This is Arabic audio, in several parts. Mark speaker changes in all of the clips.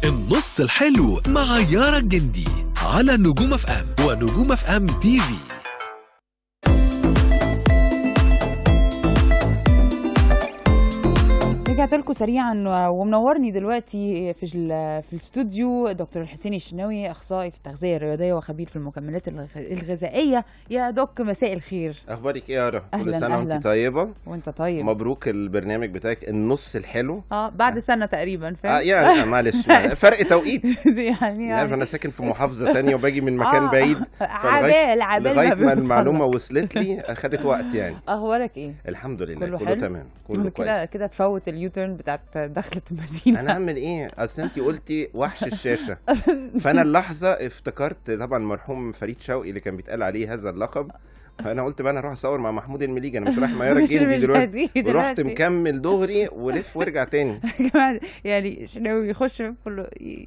Speaker 1: النص الحلو مع يارا الجندي على نجوم اف ام ونجوم اف ام تي في.
Speaker 2: رجعت لكم سريعا ومنورني دلوقتي في الاستوديو دكتور الحسين الشناوي، اخصائي في التغذيه الرياضيه وخبير في المكملات الغذائيه. يا دك مساء الخير،
Speaker 3: اخبارك ايه يا يارا؟
Speaker 2: كل
Speaker 3: سنه وانت طيبه.
Speaker 2: وانت طيب،
Speaker 3: مبروك البرنامج بتاعك النص الحلو.
Speaker 2: بعد سنه تقريبا، فاهم؟
Speaker 3: يعني معلش فرق توقيت
Speaker 2: يعني
Speaker 3: عارف انا ساكن في محافظه تانية وباجي من مكان بعيد،
Speaker 2: عبال
Speaker 3: لغايه ما المعلومه وصلت لي اخدت وقت يعني.
Speaker 2: اخبارك ايه؟
Speaker 3: الحمد لله
Speaker 2: كله
Speaker 3: تمام، كله كويس.
Speaker 2: كده تفوت اليوتيرن بتاعت دخلة المدينه.
Speaker 3: انا اعمل ايه؟ اصل انت قلتي وحش الشاشه فانا اللحظه افتكرت طبعا مرحوم فريد شوقي اللي كان بيتقال عليه هذا اللقب، فانا قلت بقى انا اروح اصور مع محمود المليجي، انا مش رايح مع يارا الجندي دلوقتي. ورحت مكمل دغري ولف وارجع تاني.
Speaker 2: يعني شناوي يخش كله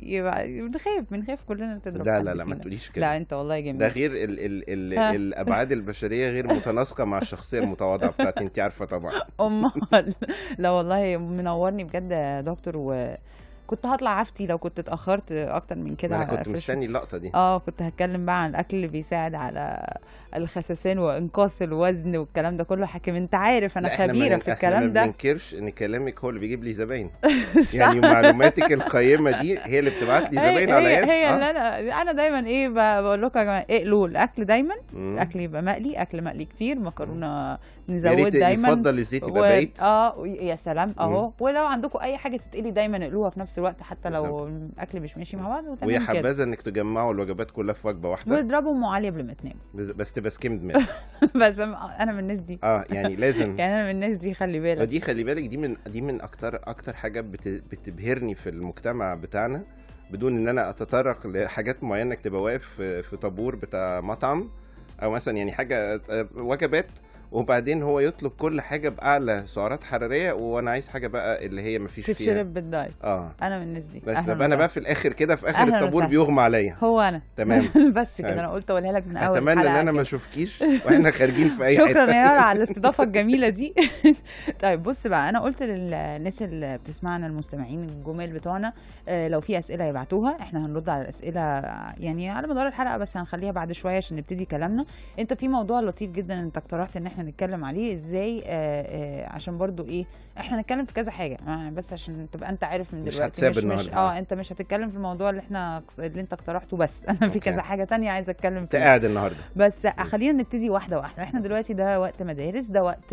Speaker 2: بنخاف كلنا تضرب.
Speaker 3: لا ما تقوليش كده.
Speaker 2: لا انت والله جميل.
Speaker 3: ده غير الابعاد البشريه غير متناسقه مع الشخصيه المتواضعه بتاعتي، انت عارفه طبعا.
Speaker 2: امال لا والله منورني بجد يا دكتور، كنت هطلع عفتي لو كنت اتاخرت اكتر من كده.
Speaker 3: انا كنت مستني اللقطه دي.
Speaker 2: كنت هتكلم بقى عن الاكل اللي بيساعد على الخسسان وانقاص الوزن والكلام ده كله. حكيم انت عارف انا خبيره في الكلام ده.
Speaker 3: ما بننكرش ان كلامك هو اللي بيجيب لي زباين. يعني معلوماتك القيمه دي هي اللي بتبعت لي زباين على يد.
Speaker 2: هي اللي انا دايما بقول لكم يا جماعه اقلوا الاكل دايما. الاكل يبقى مقلي، اكل مقلي كتير، مكرونه نزود دايما.
Speaker 3: يفضل الزيت يبقى بايت.
Speaker 2: يا سلام اهو. ولو عندكم اي حاجه تتقلي دايما اقلوها في نفس الوقت، حتى لو الاكل مش ماشي مع بعض.
Speaker 3: ويا حبذا انك تجمعوا الوجبات كلها في وجبه واحده
Speaker 2: واضربوا ام علي قبل ما تنام،
Speaker 3: بس تبقى سكيم دماغ.
Speaker 2: بس انا من الناس دي.
Speaker 3: يعني لازم
Speaker 2: يعني انا من الناس دي. خلي بالك
Speaker 3: دي من اكتر حاجات بتبهرني في المجتمع بتاعنا، بدون ان انا اتطرق لحاجات معينه. انك تبقى واقف في طابور بتاع مطعم او مثلا يعني حاجه وجبات، وبعدين هو يطلب كل حاجه باعلى سعرات حراريه، وانا عايز حاجه بقى اللي هي مفيش فيها
Speaker 2: تتشرب بالدايت.
Speaker 3: انا
Speaker 2: من الناس دي.
Speaker 3: بس انا بقى في الاخر كده في اخر الطابور بيغمى عليا.
Speaker 2: هو انا
Speaker 3: تمام.
Speaker 2: بس كده انا قلت اقولها لك من اول
Speaker 3: الحلقه. اتمنى ان انا ما اشوفكيش واحنا خارجين في اي حته.
Speaker 2: شكرا يا يارا على الاستضافه الجميله دي. طيب بص بقى، انا قلت للناس اللي بتسمعنا المستمعين الجمال بتوعنا لو في اسئله يبعتوها، احنا هنرد على الاسئله يعني على مدار الحلقه، بس هنخليها بعد شويه عشان نبتدي كلامنا. انت في موضوع لطيف جدا انت اقترحت ان احنا نتكلم عليه ازاي، عشان برضو احنا نتكلم في كذا حاجه، بس عشان تبقى انت عارف من دلوقتي مش انت مش هتتكلم في الموضوع اللي انت اقترحته بس. انا في كذا حاجه تانية عايزه اتكلم فيها.
Speaker 3: قاعد النهارده
Speaker 2: بس خلينا نبتدي واحده واحده. احنا دلوقتي ده وقت مدارس، ده وقت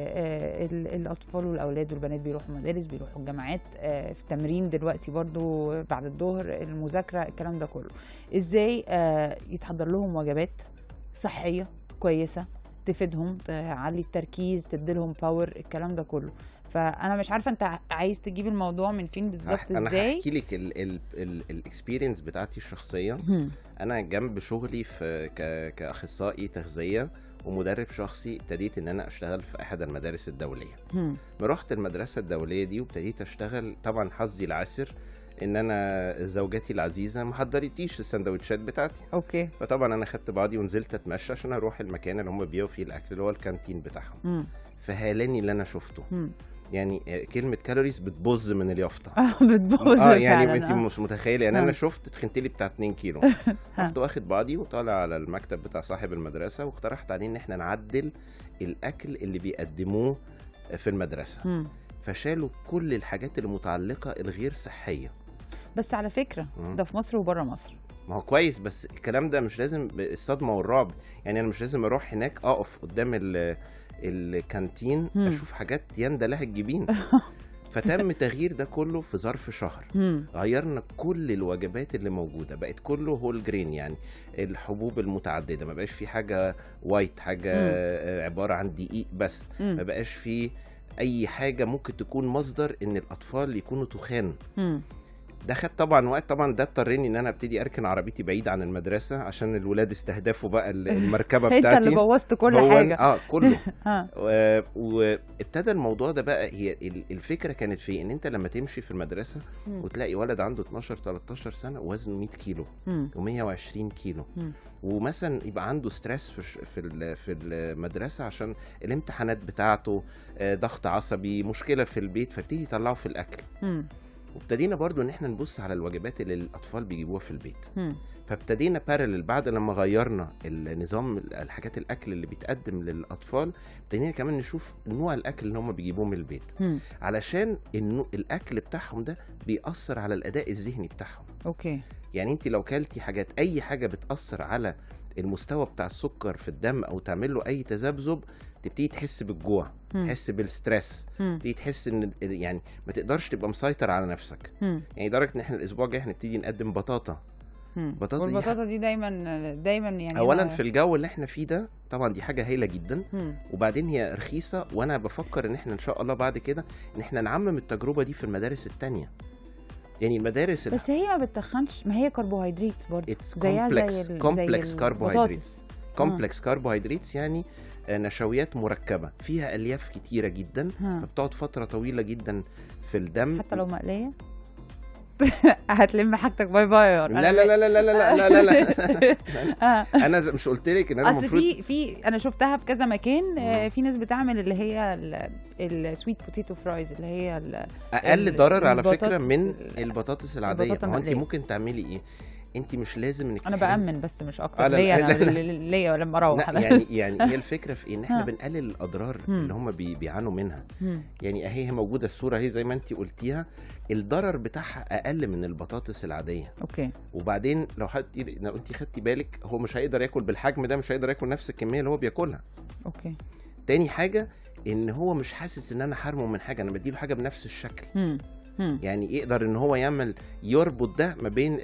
Speaker 2: الاطفال والاولاد والبنات بيروحوا مدارس، بيروحوا الجامعات، في تمرين دلوقتي برضو بعد الظهر، المذاكره، الكلام ده كله. ازاي يتحضر لهم وجبات صحيه كويسه تفيدهم، تعلي التركيز، تديلهم باور، الكلام ده كله. فانا مش عارفه انت عايز تجيب الموضوع من فين بالظبط ازاي.
Speaker 3: انا هحكي لك الاكسبيرينس بتاعتي الشخصيه. انا جنب شغلي كاخصائي تغذيه ومدرب شخصي، ابتديت ان انا اشتغل في احد المدارس الدوليه. رحت المدرسه الدوليه دي وابتديت اشتغل. طبعا حظي العسر ان انا زوجتي العزيزه ما حضرتيش السندوتشات بتاعتي.
Speaker 2: اوكي.
Speaker 3: فطبعا انا خدت بعضي ونزلت اتمشى عشان اروح المكان اللي هم بيبيعوا فيه الاكل اللي هو الكانتين بتاعهم. فهالاني اللي انا شفته. يعني كلمه كالوريز بتبظ من اليافطه.
Speaker 2: بتبظ
Speaker 3: يعني انت مش متخيله. يعني انا شفت تخنت لي بتاع 2 كيلو. رحت واخد بعضي وطالع على المكتب بتاع صاحب المدرسه، واقترحت عليه ان احنا نعدل الاكل اللي بيقدموه في المدرسه. فشالوا كل الحاجات المتعلقه الغير صحيه.
Speaker 2: بس على فكره ده في مصر وبره مصر.
Speaker 3: ما هو كويس، بس الكلام ده مش لازم الصدمه والرعب. يعني انا مش لازم اروح هناك اقف قدام الكانتين اشوف حاجات يندى لها الجبين. فتم تغيير ده كله في ظرف شهر. غيرنا كل الوجبات اللي موجوده، بقت كله هول جرين، يعني الحبوب المتعدده، ما بقاش في حاجه وايت، حاجه عباره عن دقيق بس. ما بقاش في اي حاجه ممكن تكون مصدر ان الاطفال يكونوا تخان. ده خد طبعا وقت. طبعا ده اضطرني ان انا ابتدي اركن عربيتي بعيد عن المدرسه عشان الولاد استهدفوا بقى المركبه بتاعتي.
Speaker 2: انت اللي بوظت كل حاجه.
Speaker 3: كله. وابتدى الموضوع ده بقى. هي الفكره كانت في ان انت لما تمشي في المدرسه وتلاقي ولد عنده 12 13 سنه وزنه 100 كيلو و120 كيلو، ومثلا يبقى عنده ستريس في المدرسه عشان الامتحانات بتاعته، ضغط عصبي، مشكله في البيت، فابتدي يطلعه في الاكل. وابتدينا برضو ان احنا نبص على الوجبات اللي الاطفال بيجيبوها في البيت.
Speaker 2: مم.
Speaker 3: فابتدينا بارلل بعد لما غيرنا النظام الحاجات الاكل اللي بيتقدم للاطفال، ابتدينا كمان نشوف نوع الاكل اللي هم بيجيبوه من البيت،
Speaker 2: مم.
Speaker 3: علشان انه الاكل بتاعهم ده بيأثر على الاداء الذهني بتاعهم.
Speaker 2: اوكي.
Speaker 3: يعني انت لو كلتي حاجات، اي حاجه بتأثر على المستوى بتاع السكر في الدم او تعمل له اي تذبذب، تبتدي تحس بالجوع، تحس بالستريس، تبتدي تحس ان يعني ما تقدرش تبقى مسيطر على نفسك. يعني لدرجه ان احنا الاسبوع الجاي هنبتدي نقدم بطاطا.
Speaker 2: والبطاطا دي دايما يعني
Speaker 3: اولا في الجو اللي احنا فيه ده طبعا دي حاجه هايله جدا، وبعدين هي رخيصه، وانا بفكر ان احنا ان شاء الله بعد كده ان احنا نعمم التجربه دي في المدارس التانية. يعني المدارس
Speaker 2: بس هي ما بتخنش، ما هي كربوهيدرات برضه
Speaker 3: زيها زي كومبلكس كربوهيدرات. كومبلكس كربوهيدرات يعني نشويات مركبه فيها الياف كتيره جدا، فبتقعد فتره طويله جدا في الدم.
Speaker 2: حتى لو مقليه هتلم حاجتك باي باي.
Speaker 3: لا لا لا لا لا لا لا لا انا مش قلت لك ان انا
Speaker 2: المفروض في انا شفتها في كذا مكان. في ناس بتعمل اللي هي السويت بوتيتو فرايز، اللي هي
Speaker 3: اقل ضرر على فكره من البطاطس العاديه. ما هو انت ممكن تعملي ايه، انت مش لازم انك
Speaker 2: انا بامن بس مش اكتر ليا لما اروح.
Speaker 3: يعني هي الفكره في ان احنا بنقلل الاضرار اللي هم بيعانوا منها. يعني اهي موجوده الصوره اهي زي ما انت قلتيها، الضرر بتاعها اقل من البطاطس العاديه.
Speaker 2: اوكي.
Speaker 3: وبعدين لو انت خدتي بالك، هو مش هيقدر ياكل بالحجم ده، مش هيقدر ياكل نفس الكميه اللي هو بياكلها.
Speaker 2: اوكي.
Speaker 3: تاني حاحاجه ان هو مش حاسس ان انا حارمه من حاجه، انا بديله حاجه بنفس الشكل. يعني يقدر ان هو يربط ده ما بين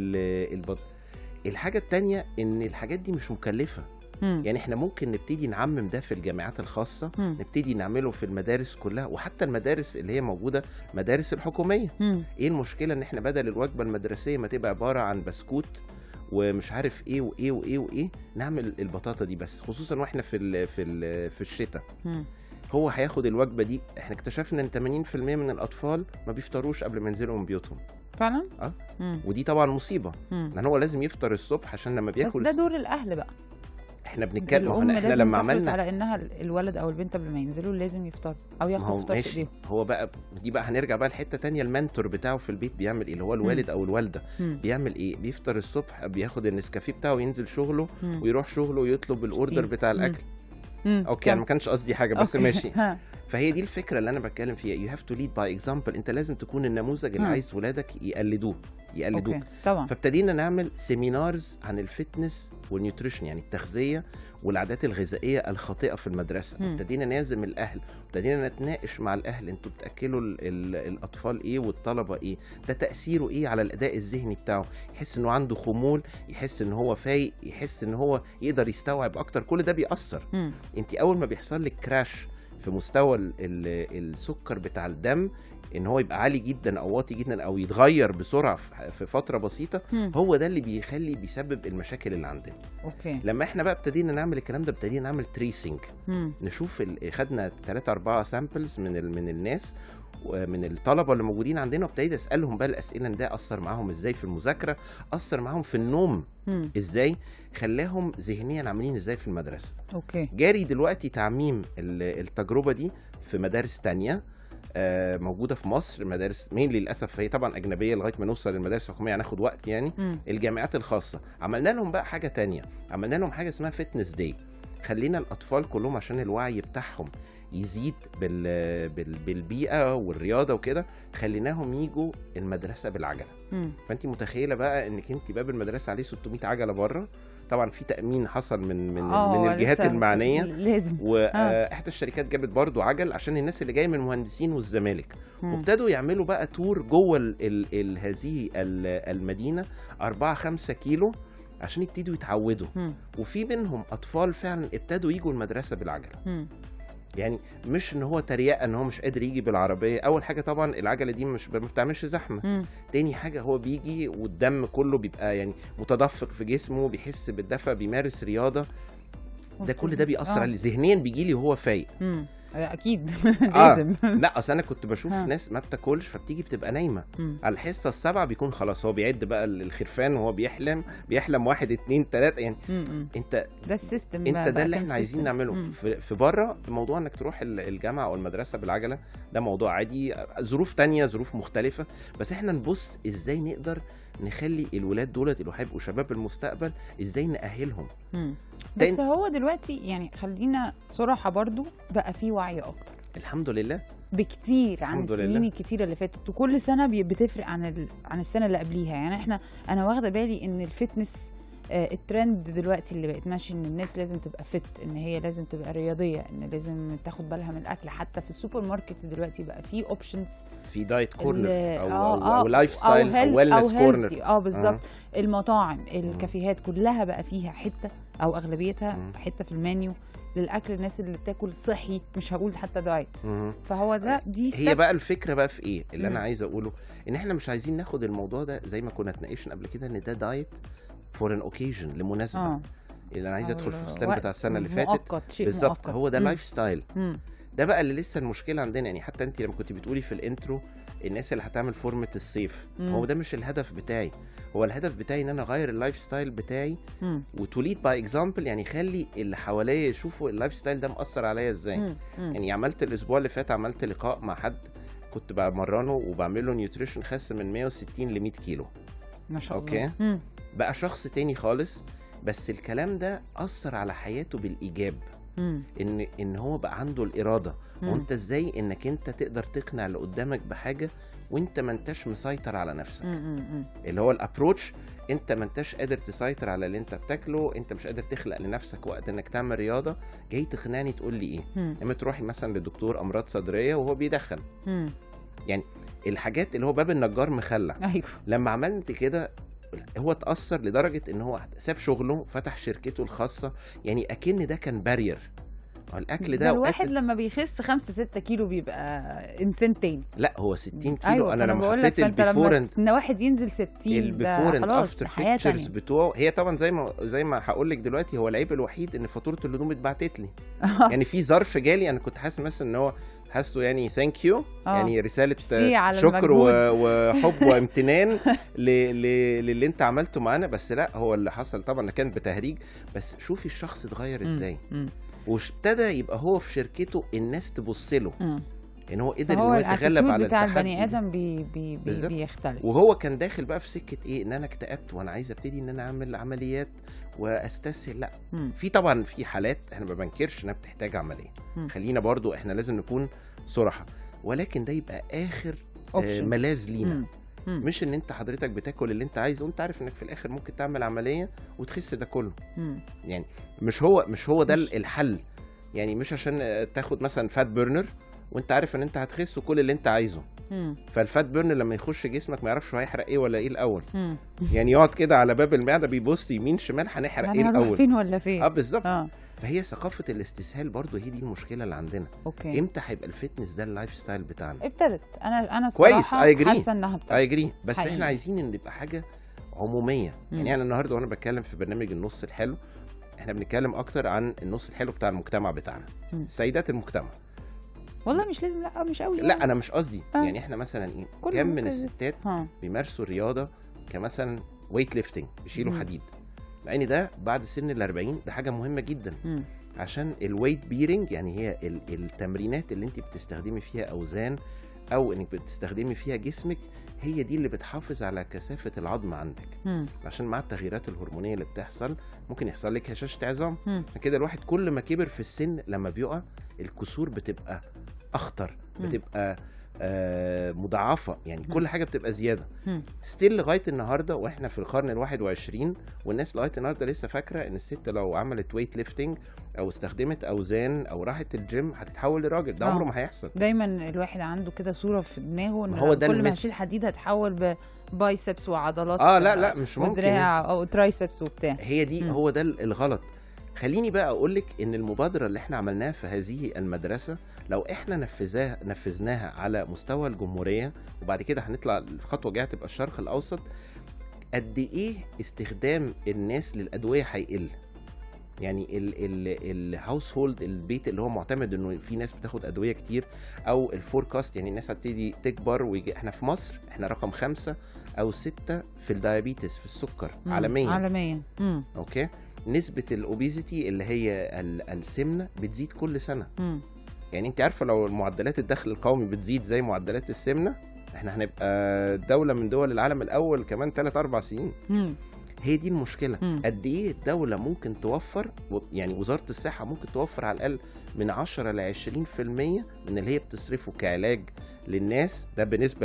Speaker 3: الحاجه التانية ان الحاجات دي مش مكلفه. يعني احنا ممكن نبتدي نعمم ده في الجامعات الخاصه، نبتدي نعمله في المدارس كلها، وحتى المدارس اللي هي موجوده مدارس الحكوميه. ايه المشكله ان احنا بدل الوجبه المدرسيه ما تبقى عباره عن بسكوت ومش عارف ايه وايه وايه وايه، نعمل البطاطا دي بس، خصوصا واحنا في الشتاء. هو هياخد الوجبه دي. احنا اكتشفنا ان 80% من الاطفال ما بيفطروش قبل ما ينزلوا من بيوتهم.
Speaker 2: فعلا.
Speaker 3: ودي طبعا مصيبه، لان هو لازم يفطر الصبح عشان لما بياكل.
Speaker 2: بس ده دور الاهل بقى.
Speaker 3: احنا بنتكلم احنا لما عملنا
Speaker 2: على انها الولد او البنت قبل ما ينزلوا لازم يفطروا او ياخدوا فطار في ايديهم.
Speaker 3: هو بقى دي بقى هنرجع بقى لحته تانية، المنتور بتاعه في البيت بيعمل ايه، اللي هو الوالد او الوالده بيعمل ايه، بيفطر الصبح، بياخد النسكافيه بتاعه وينزل شغله ويروح شغله ويطلب الاوردر بتاع الاكل. اوكي انا ما كانش قصدي حاجه بس ماشي. فهي دي الفكره اللي انا بتكلم فيها، يو هاف تو ليد باي اكزامبل. انت لازم تكون النموذج اللي عايز ولادك يقلدوك.
Speaker 2: طبعا.
Speaker 3: فابتدينا نعمل سيمينارز عن الفتنس والنيوتريشن، يعني التغذيه والعادات الغذائيه الخاطئه في المدرسه. ابتدينا نعزم الاهل، ابتدينا نتناقش مع الاهل، انتوا بتاكلوا الاطفال ايه والطلبه ايه، ده تاثيره ايه على الاداء الذهني بتاعه، يحس انه عنده خمول، يحس ان هو فايق، يحس ان هو يقدر يستوعب اكتر. كل ده بيأثر. انت اول ما بيحصل لك كراش في مستوى السكر بتاع الدم، ان هو يبقى عالي جدا او واطي جدا او يتغير بسرعه في فتره بسيطه، هو ده اللي بيسبب المشاكل اللي عندنا.
Speaker 2: اوكي.
Speaker 3: لما احنا بقى ابتدينا نعمل الكلام ده، ابتدينا نعمل تريسنج، نشوف خدنا 3-4 سامبلز من الناس ومن الطلبه اللي موجودين عندنا، وابتديت اسالهم بقى الاسئله ان ده اثر معاهم ازاي في المذاكره، اثر معاهم في النوم ازاي، خلاهم ذهنيا عاملين ازاي في المدرسه.
Speaker 2: اوكي.
Speaker 3: جاري دلوقتي تعميم التجربه دي في مدارس تانية موجوده في مصر، مدارس مين للاسف هي طبعا اجنبيه لغايه ما نوصل للمدارس الحكوميه هناخد وقت يعني. الجامعات الخاصه عملنا لهم بقى حاجه تانية، عملنا لهم حاجه اسمها فيتنس داي. خلينا الاطفال كلهم عشان الوعي بتاعهم يزيد بالبيئه والرياضه وكده، خليناهم يجوا المدرسه بالعجله. فانت متخيله بقى انك انت باب المدرسه عليه 600 عجله بره، طبعا في تامين حصل من الجهات المعنيه
Speaker 2: لازم.
Speaker 3: واحدى الشركات جابت برضو عجل عشان الناس اللي جايه من المهندسين والزمالك، وابتدوا يعملوا بقى تور جوه هذه المدينه 4-5 كيلو عشان يبتدوا يتعودوا. وفي منهم اطفال فعلا ابتدوا يجوا المدرسه بالعجله. يعني مش ان هو تريقه ان هو مش قادر يجي بالعربيه. اول حاجه طبعا العجله دي مش ما بتعملش زحمه. تاني حاجه هو بيجي والدم كله بيبقى يعني متدفق في جسمه، بيحس بالدفى، بيمارس رياضه. ده كل ده بيأثر عليه ذهنيا، بيجي لي وهو فايق.
Speaker 2: اكيد لازم.
Speaker 3: لا اصل انا كنت بشوف
Speaker 2: ها.
Speaker 3: ناس ما بتاكلش فبتيجي بتبقى نايمه
Speaker 2: مم.
Speaker 3: على الحصه السابعه، بيكون خلاص هو بيعد بقى الخرفان وهو بيحلم 1 2 3 يعني. انت
Speaker 2: ده السيستم
Speaker 3: انت
Speaker 2: بقى
Speaker 3: ده اللي
Speaker 2: كان
Speaker 3: احنا عايزين
Speaker 2: سيستم.
Speaker 3: نعمله. في بره موضوع انك تروح الجامعه او المدرسه بالعجله ده موضوع عادي، ظروف تانية، ظروف مختلفه، بس احنا نبص ازاي نقدر نخلي الولاد دولت اللي هيبقوا شباب المستقبل ازاي نأهلهم.
Speaker 2: بس هو دلوقتي يعني خلينا صراحه برضو بقى في وعي اكتر
Speaker 3: الحمد لله
Speaker 2: بكتير عن
Speaker 3: الحمد
Speaker 2: السنين
Speaker 3: لله.
Speaker 2: الكتيره اللي فاتت، وكل سنه بتفرق عن السنه اللي قبليها. يعني انا واخده بالي ان الفتنس الترند دلوقتي اللي بقت ماشي ان الناس لازم تبقى فت، ان هي لازم تبقى رياضيه، ان لازم تاخد بالها من الاكل. حتى في السوبر ماركتس دلوقتي بقى في اوبشنز
Speaker 3: في دايت كورنر او لايف ستايل
Speaker 2: او
Speaker 3: ويلنس كورنر.
Speaker 2: بالظبط. المطاعم الكافيهات كلها بقى فيها حته او اغلبيتها حته في المنيو للاكل، الناس اللي بتاكل صحي، مش هقول حتى دايت. فهو دي
Speaker 3: هي بقى الفكره بقى في ايه اللي انا عايز اقوله، ان احنا مش عايزين ناخد الموضوع ده زي ما كنا اتناقشنا قبل كده ان ده دايت فور ان اوكيجن، لمناسبه. اللي انا عايز ادخل في الفستان بتاع السنه اللي فاتت
Speaker 2: مؤقت، شيء
Speaker 3: بالظبط،
Speaker 2: مؤقت.
Speaker 3: هو ده لايف ستايل. ده بقى اللي لسه المشكله عندنا. يعني حتى انت لما كنت بتقولي في الانترو الناس اللي هتعمل فورمه الصيف، هو ده مش الهدف بتاعي. هو الهدف بتاعي ان انا اغير اللايف ستايل بتاعي وتوليد باي اكزامبل، يعني خلي اللي حواليا يشوفوا اللايف ستايل ده مأثر عليا ازاي. يعني عملت الاسبوع اللي فات عملت لقاء مع حد كنت بمرنه وبعمل له نيوتريشن، خس من 160 ل 100 كيلو
Speaker 2: ما شاء الله.
Speaker 3: اوكي. بقى شخص تاني خالص، بس الكلام ده أثر على حياته بالإيجاب. ان هو بقى عنده الإرادة. وانت ازاي انك انت تقدر تقنع اللي قدامك بحاجة وانت ما انتش مسيطر على نفسك. اللي هو الابروتش، انت ما انتش قادر تسيطر على اللي انت بتاكله، انت مش قادر تخلق لنفسك وقت انك تعمل رياضة، جاي تقنعني تقول لي ايه؟ لما تروحي مثلا لدكتور امراض صدرية وهو بيدخن، يعني الحاجات اللي هو باب النجار مخلع.
Speaker 2: ايوه.
Speaker 3: لما عملت كده هو اتأثر لدرجة ان هو ساب شغله فتح شركته الخاصة. يعني اكن ده كان بارير. الاكل ده
Speaker 2: الواحد لما بيخس 5-6 كيلو بيبقى انسان تاني.
Speaker 3: لا هو 60 كيلو.
Speaker 2: أيوة.
Speaker 3: انا لما حطيت
Speaker 2: البيفور ان واحد ينزل 60
Speaker 3: البيفور
Speaker 2: ده خلاص
Speaker 3: افتر
Speaker 2: حياه
Speaker 3: بيكتشرز
Speaker 2: تانية.
Speaker 3: بتوعه، هي طبعا زي ما هقول لك دلوقتي، هو العيب الوحيد ان فاتوره اللزوم اتبعتت لي. يعني في ظرف جالي انا كنت حاسس مثلا ان هو حاسه يعني ثانك يو، يعني رساله شكر وحب وامتنان للي انت عملته معانا. بس لا، هو اللي حصل طبعا كان بتهريج. بس شوفي الشخص اتغير ازاي، وابتدى يبقى هو في شركته الناس تبص له ان هو قدر ان هو يتغلب على
Speaker 2: بتاع
Speaker 3: التحدي.
Speaker 2: البني ادم بيختلف.
Speaker 3: وهو كان داخل بقى في سكه ايه، ان انا اكتئبت وانا عايز ابتدي ان انا اعمل عمليات واستسهل. لا، في طبعا في حالات احنا ما بنكرش انها بتحتاج عمليه، خلينا برضو احنا لازم نكون صراحه، ولكن ده يبقى اخر ملاذ لينا. مش ان انت حضرتك بتاكل اللي انت عايزه وانت عارف انك في الاخر ممكن تعمل عمليه وتخس ده كله. يعني مش هو ده الحل. يعني مش عشان تاخد مثلا فات بيرنر وانت عارف ان انت هتخس وكل اللي انت عايزه، فالفات بيرنر لما يخش جسمك ما يعرفش هيحرق ايه ولا ايه الاول. يعني يقعد كده على باب المعده بيبص يمين شمال هنحرق ايه الاول،
Speaker 2: فين ولا فين.
Speaker 3: بالظبط. فهي ثقافه الاستسهال برضو هي دي المشكله اللي عندنا.
Speaker 2: أوكي.
Speaker 3: امتى هيبقى الفتنس ده اللايف ستايل بتاعنا؟
Speaker 2: ابتدت. انا الصراحه حاسه انها ابتدت.
Speaker 3: بس حقيقي. احنا عايزين ان يبقى حاجه عموميه. يعني انا النهارده وانا بتكلم في برنامج النص الحلو، احنا بنتكلم اكتر عن النص الحلو بتاع المجتمع بتاعنا، سيدات المجتمع.
Speaker 2: والله مش لازم، لا مش قوي.
Speaker 3: لا انا مش قصدي. يعني احنا مثلا ايه، كم من الستات بيمارسوا الرياضه كمثلا ويت ليفتنج، بيشيلوا حديد، مع ان ده بعد سن ال40 ده حاجه مهمه جدا. عشان الويت بيرنج، يعني هي التمرينات اللي انت بتستخدمي فيها اوزان او انك بتستخدمي فيها جسمك، هي دي اللي بتحافظ على كثافه العظم عندك. عشان مع التغييرات الهرمونيه اللي بتحصل ممكن يحصل لك هشاشه عظام. كده الواحد كل ما كبر في السن لما بيقع الكسور بتبقى اخطر، بتبقى مضاعفه، يعني كل حاجه بتبقى زياده. ستيل لغايه النهارده واحنا في القرن ال21 والناس لغايه النهارده لسه فاكره ان الست لو عملت ويت ليفتنج او استخدمت اوزان او راحت الجيم هتتحول لراجل. ده عمره ما هيحصل.
Speaker 2: دايما الواحد عنده كده صوره في دماغه ان
Speaker 3: هو
Speaker 2: كل ما هشيل حديد هتحول بايسبس وعضلات.
Speaker 3: لا مش ممكن.
Speaker 2: ودراع او ترايسبس وبتاع.
Speaker 3: هي دي هو ده الغلط. خليني بقى اقولك ان المبادره اللي احنا عملناها في هذه المدرسه لو احنا نفذناها على مستوى الجمهوريه، وبعد كده هنطلع الخطوه الجايه تبقى الشرق الاوسط، قد ايه استخدام الناس للادويه هيقل. يعني الهاوس هولد، البيت اللي هو معتمد انه في ناس بتاخد ادويه كتير، او الفوركاست يعني الناس هتبتدي تكبر ويجي. احنا في مصر احنا رقم 5 أو 6 في الدايابيتس، في السكر عالميا. اوكي. نسبه الاوبيزيتي اللي هي السمنه بتزيد كل سنه. يعني انت عارفه لو معدلات الدخل القومي بتزيد زي معدلات السمنه، احنا هنبقى دوله من دول العالم الاول كمان 3-4 سنين. هي دي المشكله. قد ايه الدوله ممكن توفر، يعني وزاره الصحه ممكن توفر على الاقل من 10 ل 20% من اللي هي بتصرفه كعلاج للناس، ده بالنسبه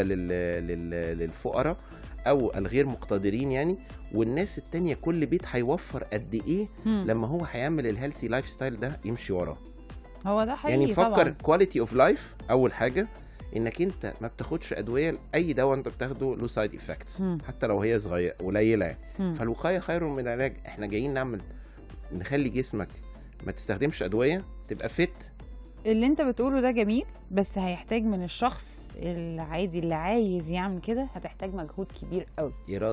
Speaker 3: للفقراء او الغير مقتدرين يعني. والناس التانية كل بيت هيوفر قد ايه لما هو هيعمل الهيلثي لايف ستايل ده يمشي وراه.
Speaker 2: هو ده حقيقي.
Speaker 3: يعني فكر كواليتي اوف لايف. اول حاجه انك انت ما بتاخدش ادويه، اي دواء انت بتاخده له سايد افكتس حتى لو هي صغيره قليله يعني. فالوقايه خير من العلاج. احنا جايين نخلي جسمك ما تستخدمش ادويه، تبقى فت.
Speaker 2: اللي انت بتقوله ده جميل، بس هيحتاج من الشخص العادي اللي عايز يعمل كده هتحتاج مجهود كبير قوي،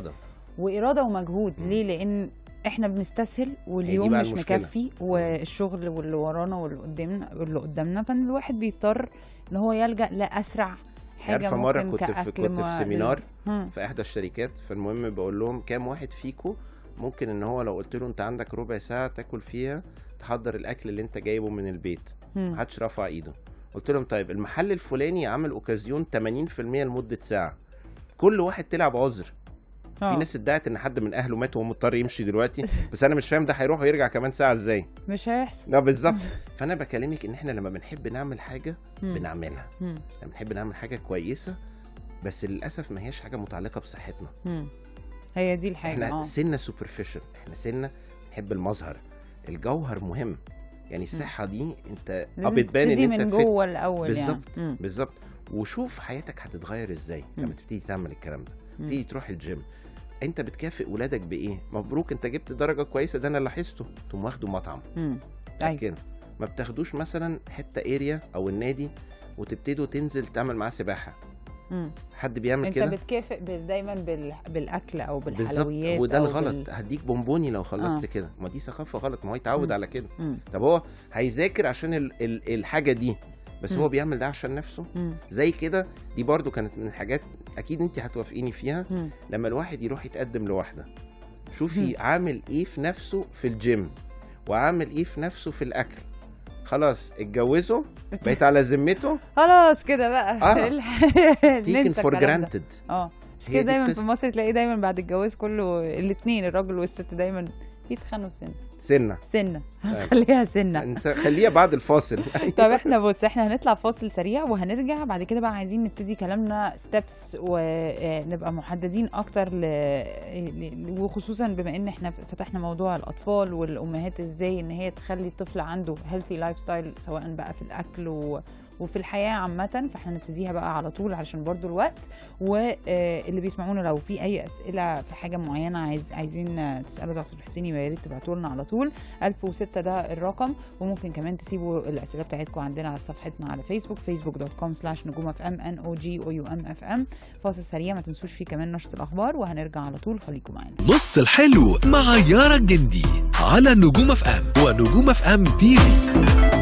Speaker 2: اراده ومجهود. ليه؟ لان احنا بنستسهل واليوم مش مكفي، والشغل واللي ورانا واللي قدامنا، فالواحد بيضطر ان هو يلجأ لاسرع حاجه. ممكن
Speaker 3: مرة كنت في سيمينار في احدى الشركات، فالمهم بقول لهم كام واحد فيكم ممكن ان هو لو قلت له انت عندك ربع ساعه تاكل فيها تحضر الاكل اللي انت جايبه من البيت. محدش رفع ايده. قلت لهم طيب المحل الفلاني عامل اوكازيون 80% لمده ساعه، كل واحد طلع بعذر. في ناس ادعت ان حد من اهله مات وهو مضطر يمشي دلوقتي، بس انا مش فاهم ده هيروح ويرجع كمان ساعه ازاي؟
Speaker 2: مش هيحصل.
Speaker 3: لا بالظبط. فانا بكلمك ان احنا لما بنحب نعمل حاجه بنعملها. لما بنحب نعمل حاجه كويسه، بس للاسف ما هياش حاجه متعلقه بصحتنا.
Speaker 2: هي دي الحاجه.
Speaker 3: احنا سنه سوبرفيشال، احنا سنه نحب المظهر، الجوهر مهم. يعني الصحه دي انت بتبان ان انت
Speaker 2: من جوه الاول.
Speaker 3: بالظبط يعني. بالظبط. وشوف حياتك هتتغير ازاي لما تبتدي تعمل الكلام ده. تبتدي تروح الجيم، انت بتكافئ ولادك بايه؟ مبروك انت جبت درجه كويسه، ده انا لاحظته. تقوم واخده مطعم. لكن ما بتاخدوش مثلا حته اريا او النادي وتبتدوا تنزل تعمل معاه سباحه. حد بيعمل كده؟
Speaker 2: انت بتكافئ دايما بالاكل او بالحلويات.
Speaker 3: وده الغلط. هديك بونبوني لو خلصت كده. ما دي ثقافه غلط، ما هو يتعود على كده. طب هو هيذاكر عشان الحاجه دي، بس هو بيعمل ده عشان نفسه. زي كده دي برضو كانت من الحاجات اكيد انت هتوافقيني فيها. لما الواحد يروح يتقدم لواحده، شوفي عامل ايه في نفسه في الجيم وعامل ايه في نفسه في الاكل. خلاص اتجوزوا، بقيت على ذمته،
Speaker 2: خلاص كده بقى.
Speaker 3: taken for granted.
Speaker 2: مش كده دايما في مصر تلاقي دايما بعد الجواز كله الاثنين الراجل والست دايما يتخانوا سنه. خليها سنه.
Speaker 3: خليها بعد الفاصل.
Speaker 2: طب احنا هنطلع فاصل سريع وهنرجع بعد كده بقى. عايزين نبتدي كلامنا ستيبس ونبقى محددين اكتر وخصوصا بما ان احنا فتحنا موضوع الاطفال والامهات ازاي ان هي تخلي الطفل عنده هيلثي لايف ستايل سواء بقى في الاكل وفي الحياه عامه. فاحنا نبتديها بقى على طول علشان برضو الوقت. واللي بيسمعونا لو في اي اسئله في حاجه معينه عايزين تسالوا دكتور حسين، يا ريت تبعتوا لنا على طول. 1006 ده الرقم. وممكن كمان تسيبوا الاسئله بتاعتكم عندنا على صفحتنا على فيسبوك facebook.com/نجوم FM NOGOUM FM. فاصل سريع ما تنسوش فيه كمان نشرة الاخبار وهنرجع على طول. خليكم معانا.
Speaker 1: نص الحلو مع يارا الجندي على نجوم FM ونجوم FM TV.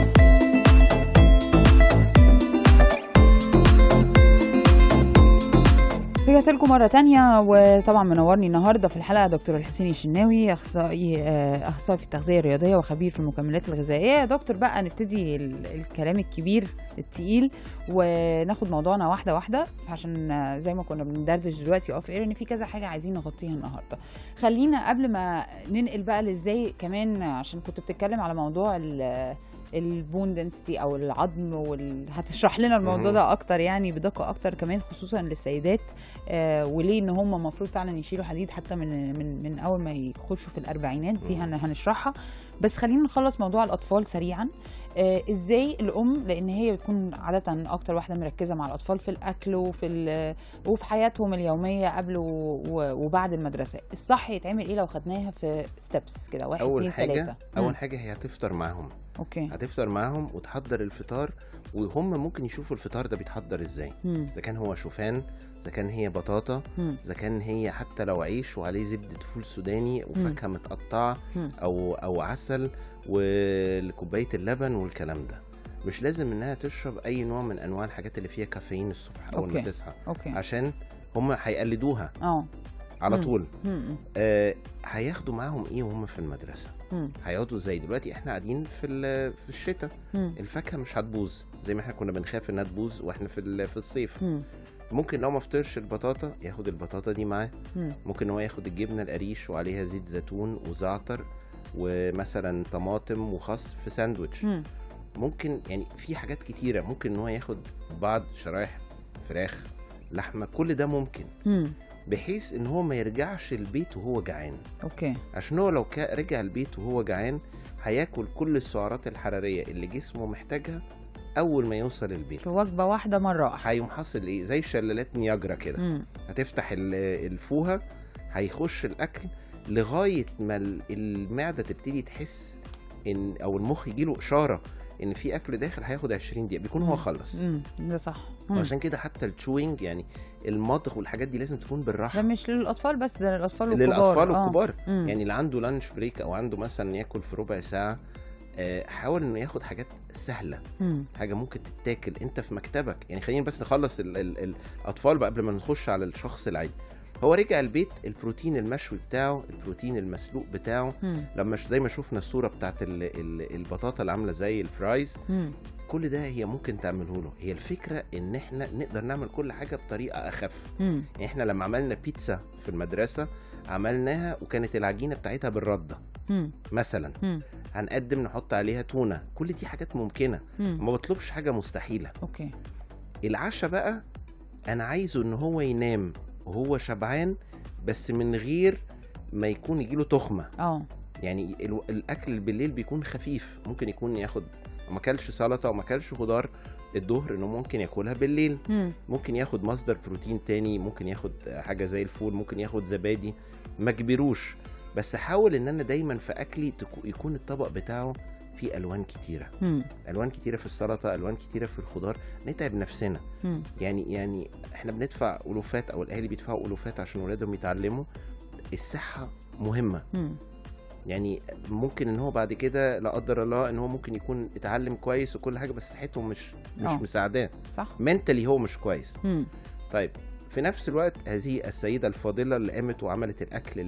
Speaker 2: رجعت لكم مرة تانية، وطبعا منورني النهاردة في الحلقة دكتور الحسين الشناوي، أخصائي في التغذية الرياضية وخبير في المكملات الغذائية. يا دكتور بقى نبتدي الكلام الكبير التقيل وناخد موضوعنا واحدة واحدة، عشان زي ما كنا بندردش دلوقتي اوف اير ان في كذا حاجة عايزين نغطيها النهاردة. خلينا قبل ما ننقل بقى لازاي كمان، عشان كنت بتتكلم على موضوع البون دنسيتي او العظم هتشرح لنا الموضوع ده اكتر يعني بدقه اكتر كمان خصوصا للسيدات. وليه ان هم المفروض فعلا يشيلوا حديد حتى من اول ما يخشوا في الاربعينات دي هنشرحها. بس خلينا نخلص موضوع الاطفال سريعا. ازاي الام، لان هي بتكون عاده اكتر واحده مركزه مع الاطفال في الاكل وفي حياتهم اليوميه قبل وبعد المدرسه، الصح يتعمل ايه لو خدناها في ستيبس كده 1 2 3؟
Speaker 3: اول حاجه هي هتفطر معاهم.
Speaker 2: اوكي.
Speaker 3: هتفطر معاهم وتحضر الفطار، وهم ممكن يشوفوا الفطار ده بيتحضر ازاي. اذا كان هو شوفان اذا كان هي بطاطا،
Speaker 2: مم.
Speaker 3: اذا كان هي حتى لو عيش وعليه زبده فول سوداني وفاكهه متقطعه او عسل وكوبايه اللبن والكلام ده. مش لازم انها تشرب اي نوع من انواع الحاجات اللي فيها كافيين الصبح اول ما تصحى، عشان هم هيقلدوها على طول. هياخدوا معاهم ايه وهم في المدرسه؟ هيقعدوا زي دلوقتي احنا قاعدين في الشتاء، الفاكهه مش هتبوظ زي ما احنا كنا بنخاف انها تبوظ واحنا في الصيف. ممكن لو ما فطرش البطاطا ياخد البطاطا دي معاه. ممكن هو ياخد الجبنه القريش وعليها زيت زيتون وزعتر ومثلا طماطم وخس في ساندوتش. ممكن يعني في حاجات كتيره، ممكن ان هو ياخد بعض شرايح فراخ، لحمه، كل ده ممكن، بحيث ان هو ما يرجعش البيت وهو جعان. عشان هو لو رجع البيت وهو جعان هياكل كل السعرات الحراريه اللي جسمه محتاجها اول ما يوصل البيت
Speaker 2: في وجبه واحده مره واحده.
Speaker 3: هيقوم حاصل ايه؟ زي شلالات نياجرا كده. هتفتح الفوهه، هيخش الاكل لغايه ما المعده تبتدي تحس ان او المخ يجيله اشاره ان في اكل داخل، هياخد 20 دقيقه بيكون هو خلص.
Speaker 2: ده صح.
Speaker 3: عشان كده حتى التشوينج يعني المضغ والحاجات دي لازم تكون بالراحه.
Speaker 2: ده مش للاطفال بس، ده للاطفال والكبار.
Speaker 3: للاطفال والكبار. يعني اللي عنده لانش بريك او عنده مثلا ياكل في ربع ساعه، حاول انه ياخد حاجات سهله، حاجه ممكن تتاكل انت في مكتبك. يعني خلينا بس نخلص الاطفال بقى قبل ما نخش على الشخص العادي. هو رجع البيت، البروتين المشوي بتاعه، البروتين المسلوق بتاعه، لما زي ما شفنا الصوره بتاعت البطاطا اللي عامله زي الفرايز، كل ده هي ممكن تعمله له. هي الفكره ان احنا نقدر نعمل كل حاجه بطريقه اخف. يعني احنا لما عملنا بيتزا في المدرسه عملناها وكانت العجينه بتاعتها بالرده مثلا، هنقدم نحط عليها تونه، كل دي حاجات ممكنه، ما بطلبش حاجه مستحيله. العشاء بقى انا عايزه ان هو ينام وهو شبعان، بس من غير ما يكون يجيله تخمه. يعني الاكل بالليل بيكون خفيف، ممكن يكون ياخد ما اكلش سلطه وما اكلش خضار الظهر، انه ممكن ياكلها بالليل. ممكن ياخد مصدر بروتين تاني، ممكن ياخد حاجه زي الفول، ممكن ياخد زبادي، ما كبروش. بس حاول ان انا دايما في اكلي يكون الطبق بتاعه فيه الوان كتيره، الوان كتيره في السلطه، الوان كتيره في الخضار. نتعب نفسنا. يعني احنا بندفع الوفات او الاهالي بيدفعوا الوفات عشان اولادهم يتعلموا. الصحه مهمه. يعني ممكن ان هو بعد كده لا قدر الله ان هو ممكن يكون اتعلم كويس وكل حاجه، بس صحته مش مساعداه،
Speaker 2: صح،
Speaker 3: منتلي هو مش كويس. طيب في نفس الوقت هذه السيده الفاضله اللي قامت وعملت الاكل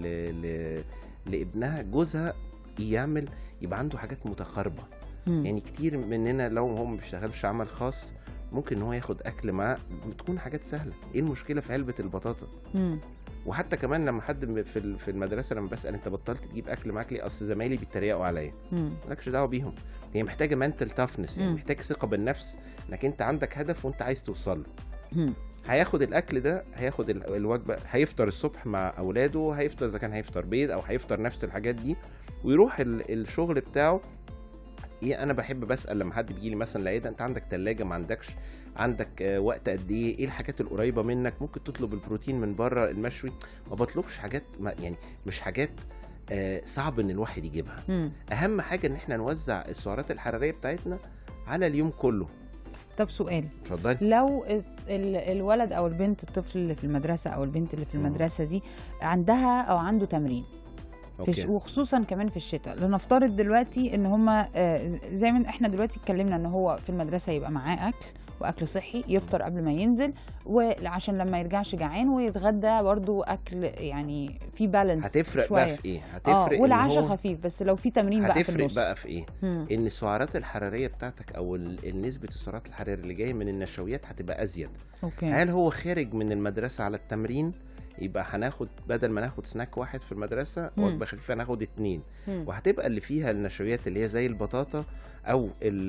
Speaker 3: لابنها، جوزها يبقى عنده حاجات متقاربه. يعني كتير مننا لو هو ما بيشتغلش عمل خاص ممكن ان هو ياخد اكل معاه، بتكون حاجات سهله. ايه المشكله في علبه البطاطا؟ وحتى كمان لما حد في المدرسه لما بسال انت بطلت تجيب اكل معاك ليه؟ اصل زمايلي بيتريقوا عليا. مالكش دعوه بيهم. هي محتاجه منتل تافنس، يعني محتاجه ثقه بالنفس انك انت عندك هدف وانت عايز توصل له. هياخد الاكل ده، هياخد الوجبه، هيفطر الصبح مع اولاده، هيفطر اذا كان هيفطر بيض او هيفطر نفس الحاجات دي، ويروح الشغل بتاعه. ايه انا بحب بسال لما حد بيجي لي مثلا العياده، انت عندك ثلاجه ما عندكش؟ عندك وقت قد ايه الحاجات القريبه منك؟ ممكن تطلب البروتين من بره المشوي. ما بطلبش حاجات يعني مش حاجات صعب ان الواحد يجيبها. اهم حاجه ان احنا نوزع السعرات الحراريه بتاعتنا على اليوم كله.
Speaker 2: طب سؤال،
Speaker 3: اتفضلي.
Speaker 2: لو الولد او البنت، الطفل اللي في المدرسه او البنت اللي في المدرسه دي عندها او عنده تمرين وخصوصا كمان في الشتاء، لنفترض دلوقتي ان هما زي ما احنا دلوقتي اتكلمنا ان هو في المدرسه يبقى معاه اكل واكل صحي، يفطر قبل ما ينزل وعشان لما يرجعش جعان، ويتغدى برضو اكل يعني في بالانس.
Speaker 3: هتفرق
Speaker 2: شوية.
Speaker 3: بقى في ايه؟ هتفرق
Speaker 2: والعشاء خفيف، بس لو في تمرين بقى في النص
Speaker 3: هتفرق بقى في ايه؟ ان السعرات الحراريه بتاعتك او نسبه السعرات الحراريه اللي جايه من النشويات هتبقى ازيد. هل هو خارج من المدرسه على التمرين؟ يبقى هناخد بدل ما ناخد سناك واحد في المدرسه وجبه خفيفه هناخد 2، وهتبقى اللي فيها النشويات اللي هي زي البطاطا او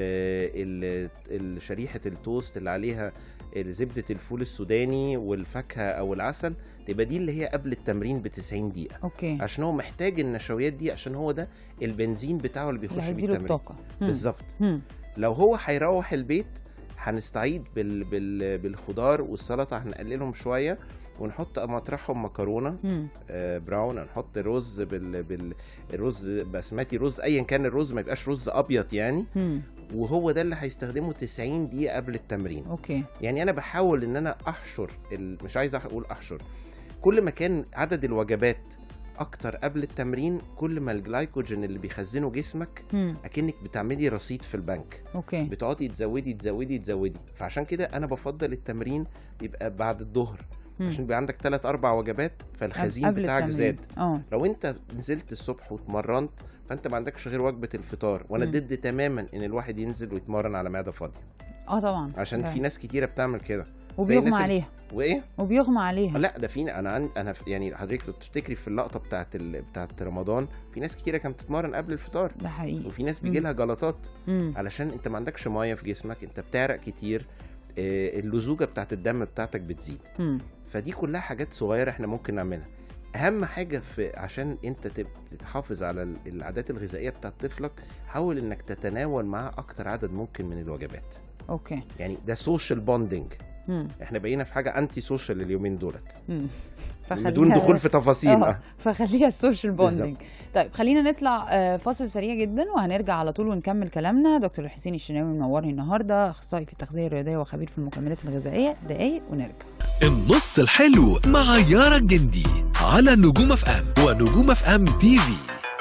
Speaker 3: شريحه التوست اللي عليها زبده الفول السوداني والفاكهه او العسل، تبقى دي اللي هي قبل التمرين ب90 دقيقه. عشان هو محتاج النشويات دي، عشان هو ده البنزين بتاعه اللي بيخش بيه التمرين.
Speaker 2: الطاقه
Speaker 3: بالظبط. لو هو هيروح البيت هنستعيد بالخضار والسلطه، هنقللهم شويه، ونحط مطرحهم مكرونه براون، نحط رز الرز بسمتي، رز ايا كان الرز، ما يبقاش رز ابيض يعني. وهو ده اللي هيستخدمه 90 دقيقه قبل التمرين.
Speaker 2: اوكي.
Speaker 3: يعني انا بحاول ان انا احشر مش عايز اقول احشر، كل ما كان عدد الوجبات اكتر قبل التمرين، كل ما الجلايكوجين اللي بيخزنه جسمك اكنك بتعملي رصيد في البنك.
Speaker 2: اوكي.
Speaker 3: بتقعدي تزودي. فعشان كده انا بفضل التمرين يبقى بعد الظهر، عشان يبقى عندك 3-4 وجبات، فالخزين بتاعك زاد. لو انت نزلت الصبح واتمرنت، فانت ما عندكش غير وجبة الفطار، وانا ضد تماما ان الواحد ينزل ويتمرن على معدة فاضية.
Speaker 2: طبعا،
Speaker 3: عشان في ناس كتيرة بتعمل كده
Speaker 2: وبيغمى عليها.
Speaker 3: وايه؟
Speaker 2: وبيغمى عليها.
Speaker 3: لا ده في انا يعني حضرتك لو تفتكري في اللقطه بتاعت رمضان، في ناس كتيره كانت بتتمرن قبل الفطار.
Speaker 2: ده حقيقي.
Speaker 3: وفي ناس بيجي لها جلطات علشان انت ما عندكش ميه في جسمك، انت بتعرق كتير، اللزوجه بتاعت الدم بتاعتك بتزيد. فدي كلها حاجات صغيره احنا ممكن نعملها. اهم حاجه عشان انت تحافظ على العادات الغذائيه بتاعت طفلك، حاول انك تتناول معاه اكتر عدد ممكن من الوجبات.
Speaker 2: اوكي.
Speaker 3: يعني ده سوشيال بوندنج. احنا بقينا في حاجه انتي سوشيال اليومين دولت، بدون دخول في تفاصيل.
Speaker 2: فخليها السوشيال بوندنج. طيب خلينا نطلع فاصل سريع جدا، وهنرجع على طول ونكمل كلامنا. دكتور حسين الشناوي منورني النهارده، اخصائي في التغذيه الرياضيه وخبير في المكملات الغذائيه. دقايق ونرجع.
Speaker 1: النص الحلو مع يارا الجندي على نجوم اف ام ونجوم اف ام تي في.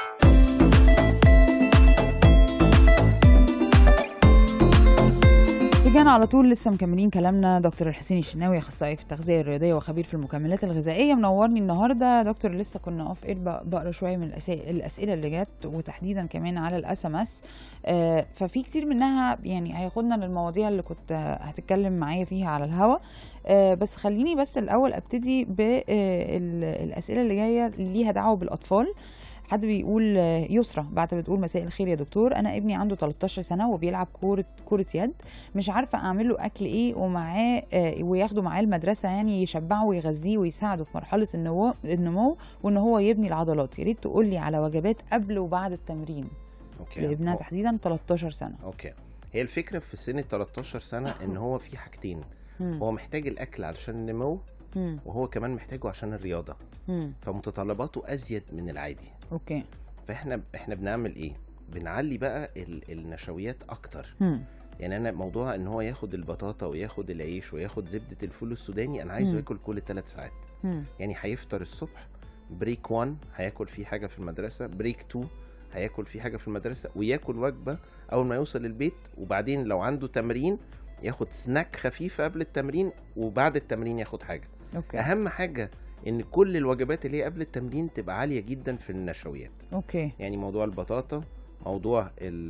Speaker 2: رجعنا على طول، لسه مكملين كلامنا. دكتور الحسين الشناوي، اخصائي في التغذيه الرياضيه وخبير في المكملات الغذائيه، منورني النهارده. دكتور لسه كنا اوف اير بقرا شويه من الاسئله اللي جت، وتحديدا كمان على الاس ام اس. ففي كتير منها يعني هياخدنا للمواضيع اللي كنت هتتكلم معايا فيها على الهوا. بس خليني بس الاول ابتدي بالاسئله اللي جايه ليها دعوه بالاطفال. حد بيقول، يسرى بعد بتقول مساء الخير يا دكتور، انا ابني عنده 13 سنه وبيلعب كره يد، مش عارفه اعمل له اكل ايه ومعاه وياخده معاه المدرسه، يعني يشبعه ويغذيه ويساعده في مرحله النمو وان هو يبني العضلات. يا ريت تقول لي على وجبات قبل وبعد التمرين.
Speaker 3: اوكي.
Speaker 2: لابنها تحديدا 13 سنه.
Speaker 3: اوكي. هي الفكره في سن 13 سنه ان هو في حاجتين، هو محتاج الاكل علشان النمو، وهو كمان محتاجه عشان الرياضه. فمتطلباته ازيد من العادي.
Speaker 2: اوكي.
Speaker 3: فاحنا بنعمل ايه؟ بنعلي بقى النشويات اكتر. يعني انا موضوع ان هو ياخد البطاطا وياخد العيش وياخد زبده الفول السوداني، انا عايزه ياكل كل 3 ساعات. يعني هيفطر الصبح، بريك 1 هياكل فيه حاجه في المدرسه، بريك 2 هياكل فيه حاجه في المدرسه، وياكل وجبه اول ما يوصل البيت، وبعدين لو عنده تمرين ياخد سناك خفيفه قبل التمرين، وبعد التمرين ياخد حاجه.
Speaker 2: أوكي.
Speaker 3: اهم حاجه ان كل الوجبات اللي هي قبل التمرين تبقى عاليه جدا في النشويات.
Speaker 2: اوكي.
Speaker 3: يعني موضوع البطاطا، موضوع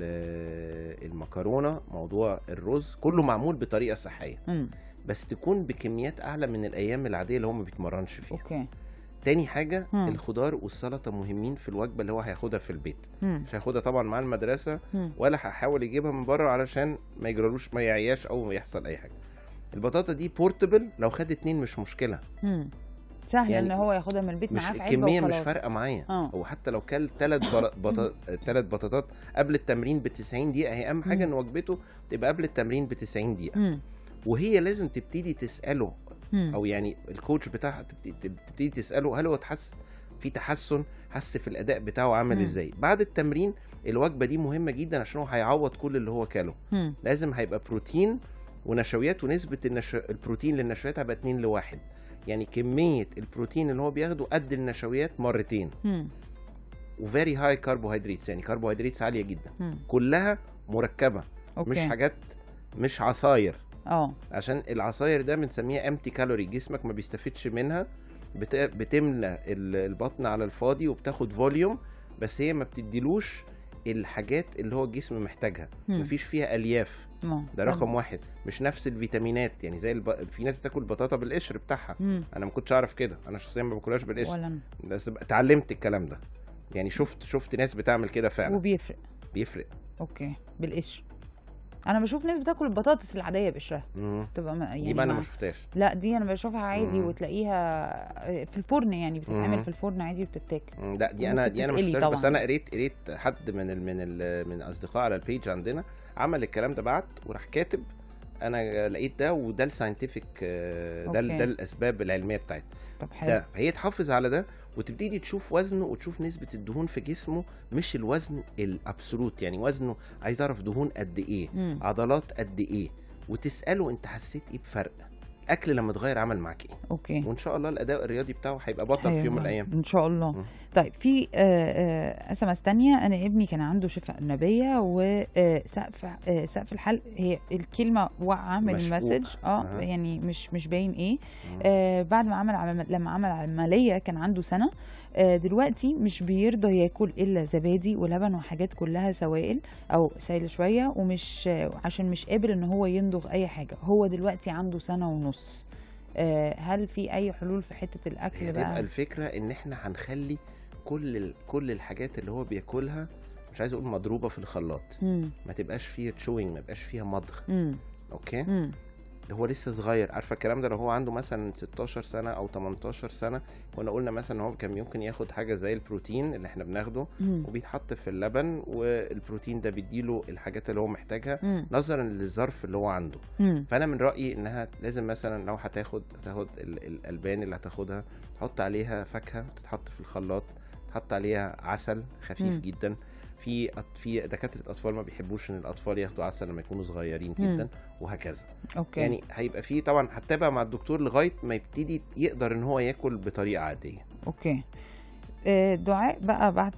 Speaker 3: المكرونه، موضوع الرز، كله معمول بطريقه صحيه. بس تكون بكميات اعلى من الايام العاديه اللي هو ما بيتمرنش فيها.
Speaker 2: اوكي.
Speaker 3: تاني حاجه الخضار والسلطه مهمين في الوجبه اللي هو هياخدها في البيت. مش هياخدها طبعا مع المدرسه، ولا هحاول يجيبها من بره علشان ما يجرالوش، ما يعياش او يحصل اي حاجه. البطاطا دي بورتبل، لو خد 2 مش مشكله.
Speaker 2: سهل يعني ان هو ياخدها من البيت معاه في علبه
Speaker 3: الكميه
Speaker 2: وخلاص.
Speaker 3: مش فارقه معايا. هو حتى لو كل 3 بطاطات قبل التمرين ب 90 دقيقه، هي اهم حاجه ان وجبته تبقى قبل التمرين ب 90 دقيقه. وهي لازم تبتدي تساله، او يعني الكوتش بتاعها تبتدي تساله هل هو في تحسن، حس في الاداء بتاعه عامل ازاي. بعد التمرين الوجبه دي مهمه جدا عشان هو هيعوض كل اللي هو كاله. لازم هيبقى بروتين ونشويات، ونسبه البروتين للنشويات هيبقى 2:1. يعني كميه البروتين اللي هو بياخده قد النشويات مرتين. وفيري هاي كربوهيدريتس، يعني كربوهيدريتس عاليه جدا. كلها مركبه.
Speaker 2: أوكي.
Speaker 3: مش حاجات، مش عصاير.
Speaker 2: عشان
Speaker 3: العصاير ده بنسميها امتي كالوري، جسمك ما بيستفدش منها، بتملى البطن على الفاضي وبتاخد فوليوم، بس هي ما بتديلوش الحاجات اللي هو الجسم محتاجها. مفيش فيها الياف. ده رقم 1. مش نفس الفيتامينات، يعني زي في ناس بتاكل بطاطا بالقشر بتاعها. انا ما كنتش اعرف كده، انا شخصيا ما باكلهاش بالقشر، بس اتعلمت الكلام ده. يعني شفت ناس بتعمل كده فعلا، بيفرق.
Speaker 2: اوكي. بالقشر انا بشوف ناس بتاكل البطاطس العاديه بقشرها، تبقى يعني
Speaker 3: دي انا ما شفتهاش.
Speaker 2: لا دي انا بشوفها عادي، وتلاقيها في الفرن، يعني بتتعمل في الفرن عادي وبتتاكل.
Speaker 3: لا دي انا ما شفتهاش، بس انا قريت حد من اصدقاء على البيج عندنا عمل الكلام ده، بعت وراح كاتب انا لقيت ده وده الساينتفك، ده
Speaker 2: أوكي.
Speaker 3: الاسباب العلميه بتاعتها
Speaker 2: طب حلو.
Speaker 3: ده. فهي تحافظ على ده وتبتدي تشوف وزنه وتشوف نسبه الدهون في جسمه، مش الوزن الابسولوت، يعني وزنه عايز اعرف دهون قد ايه، عضلات قد ايه، وتساله انت حسيت ايه بفرق، الاكل لما اتغير عمل معاك ايه،
Speaker 2: اوكي.
Speaker 3: وان شاء الله الاداء الرياضي بتاعه هيبقى بطل في يوم من الايام
Speaker 2: ان شاء الله.
Speaker 3: مم.
Speaker 2: طيب في اس ام اس تانية، انا ابني كان عنده شفاء نبيه وسقف سقف الحلق، هي الكلمه واقعه من
Speaker 3: مشقوق.
Speaker 2: المسج يعني مش باين ايه. بعد ما لما عمل عمليه كان عنده سنه، دلوقتي مش بيرضى ياكل الا زبادي ولبن وحاجات كلها سوائل او سائل شويه، ومش عشان مش قابل ان هو يندغ اي حاجه. هو دلوقتي عنده سنه ونص، هل في اي حلول في حته الاكل
Speaker 3: هتبقى
Speaker 2: بقى؟
Speaker 3: الفكره ان احنا هنخلي كل الحاجات اللي هو بياكلها، مش عايز اقول مضروبه في الخلاط، ما تبقاش فيها تشوينج، ما يبقاش فيها مضغ. اوكي. هو لسه صغير، عارفه الكلام ده، لو هو عنده مثلا 16 سنه او 18 سنه كنا قلنا مثلا هو كان يمكن ياخد حاجه زي البروتين اللي احنا بناخده وبيتحط في اللبن، والبروتين ده بيديله الحاجات اللي هو محتاجها نظرا للظرف اللي هو عنده. فانا من رايي انها لازم مثلا لو هتاخد الالبان اللي هتاخدها، تحط عليها فاكهه تتحط في الخلاط، تحط عليها عسل خفيف جدا. في دكاتره اطفال ما بيحبوش ان الاطفال ياخدوا عسل لما يكونوا صغيرين جدا، وهكذا.
Speaker 2: اوكي.
Speaker 3: يعني هيبقى في طبعا هتتابع مع الدكتور لغايه ما يبتدي يقدر ان هو ياكل بطريقه عاديه.
Speaker 2: اوكي. دعاء بقى بعد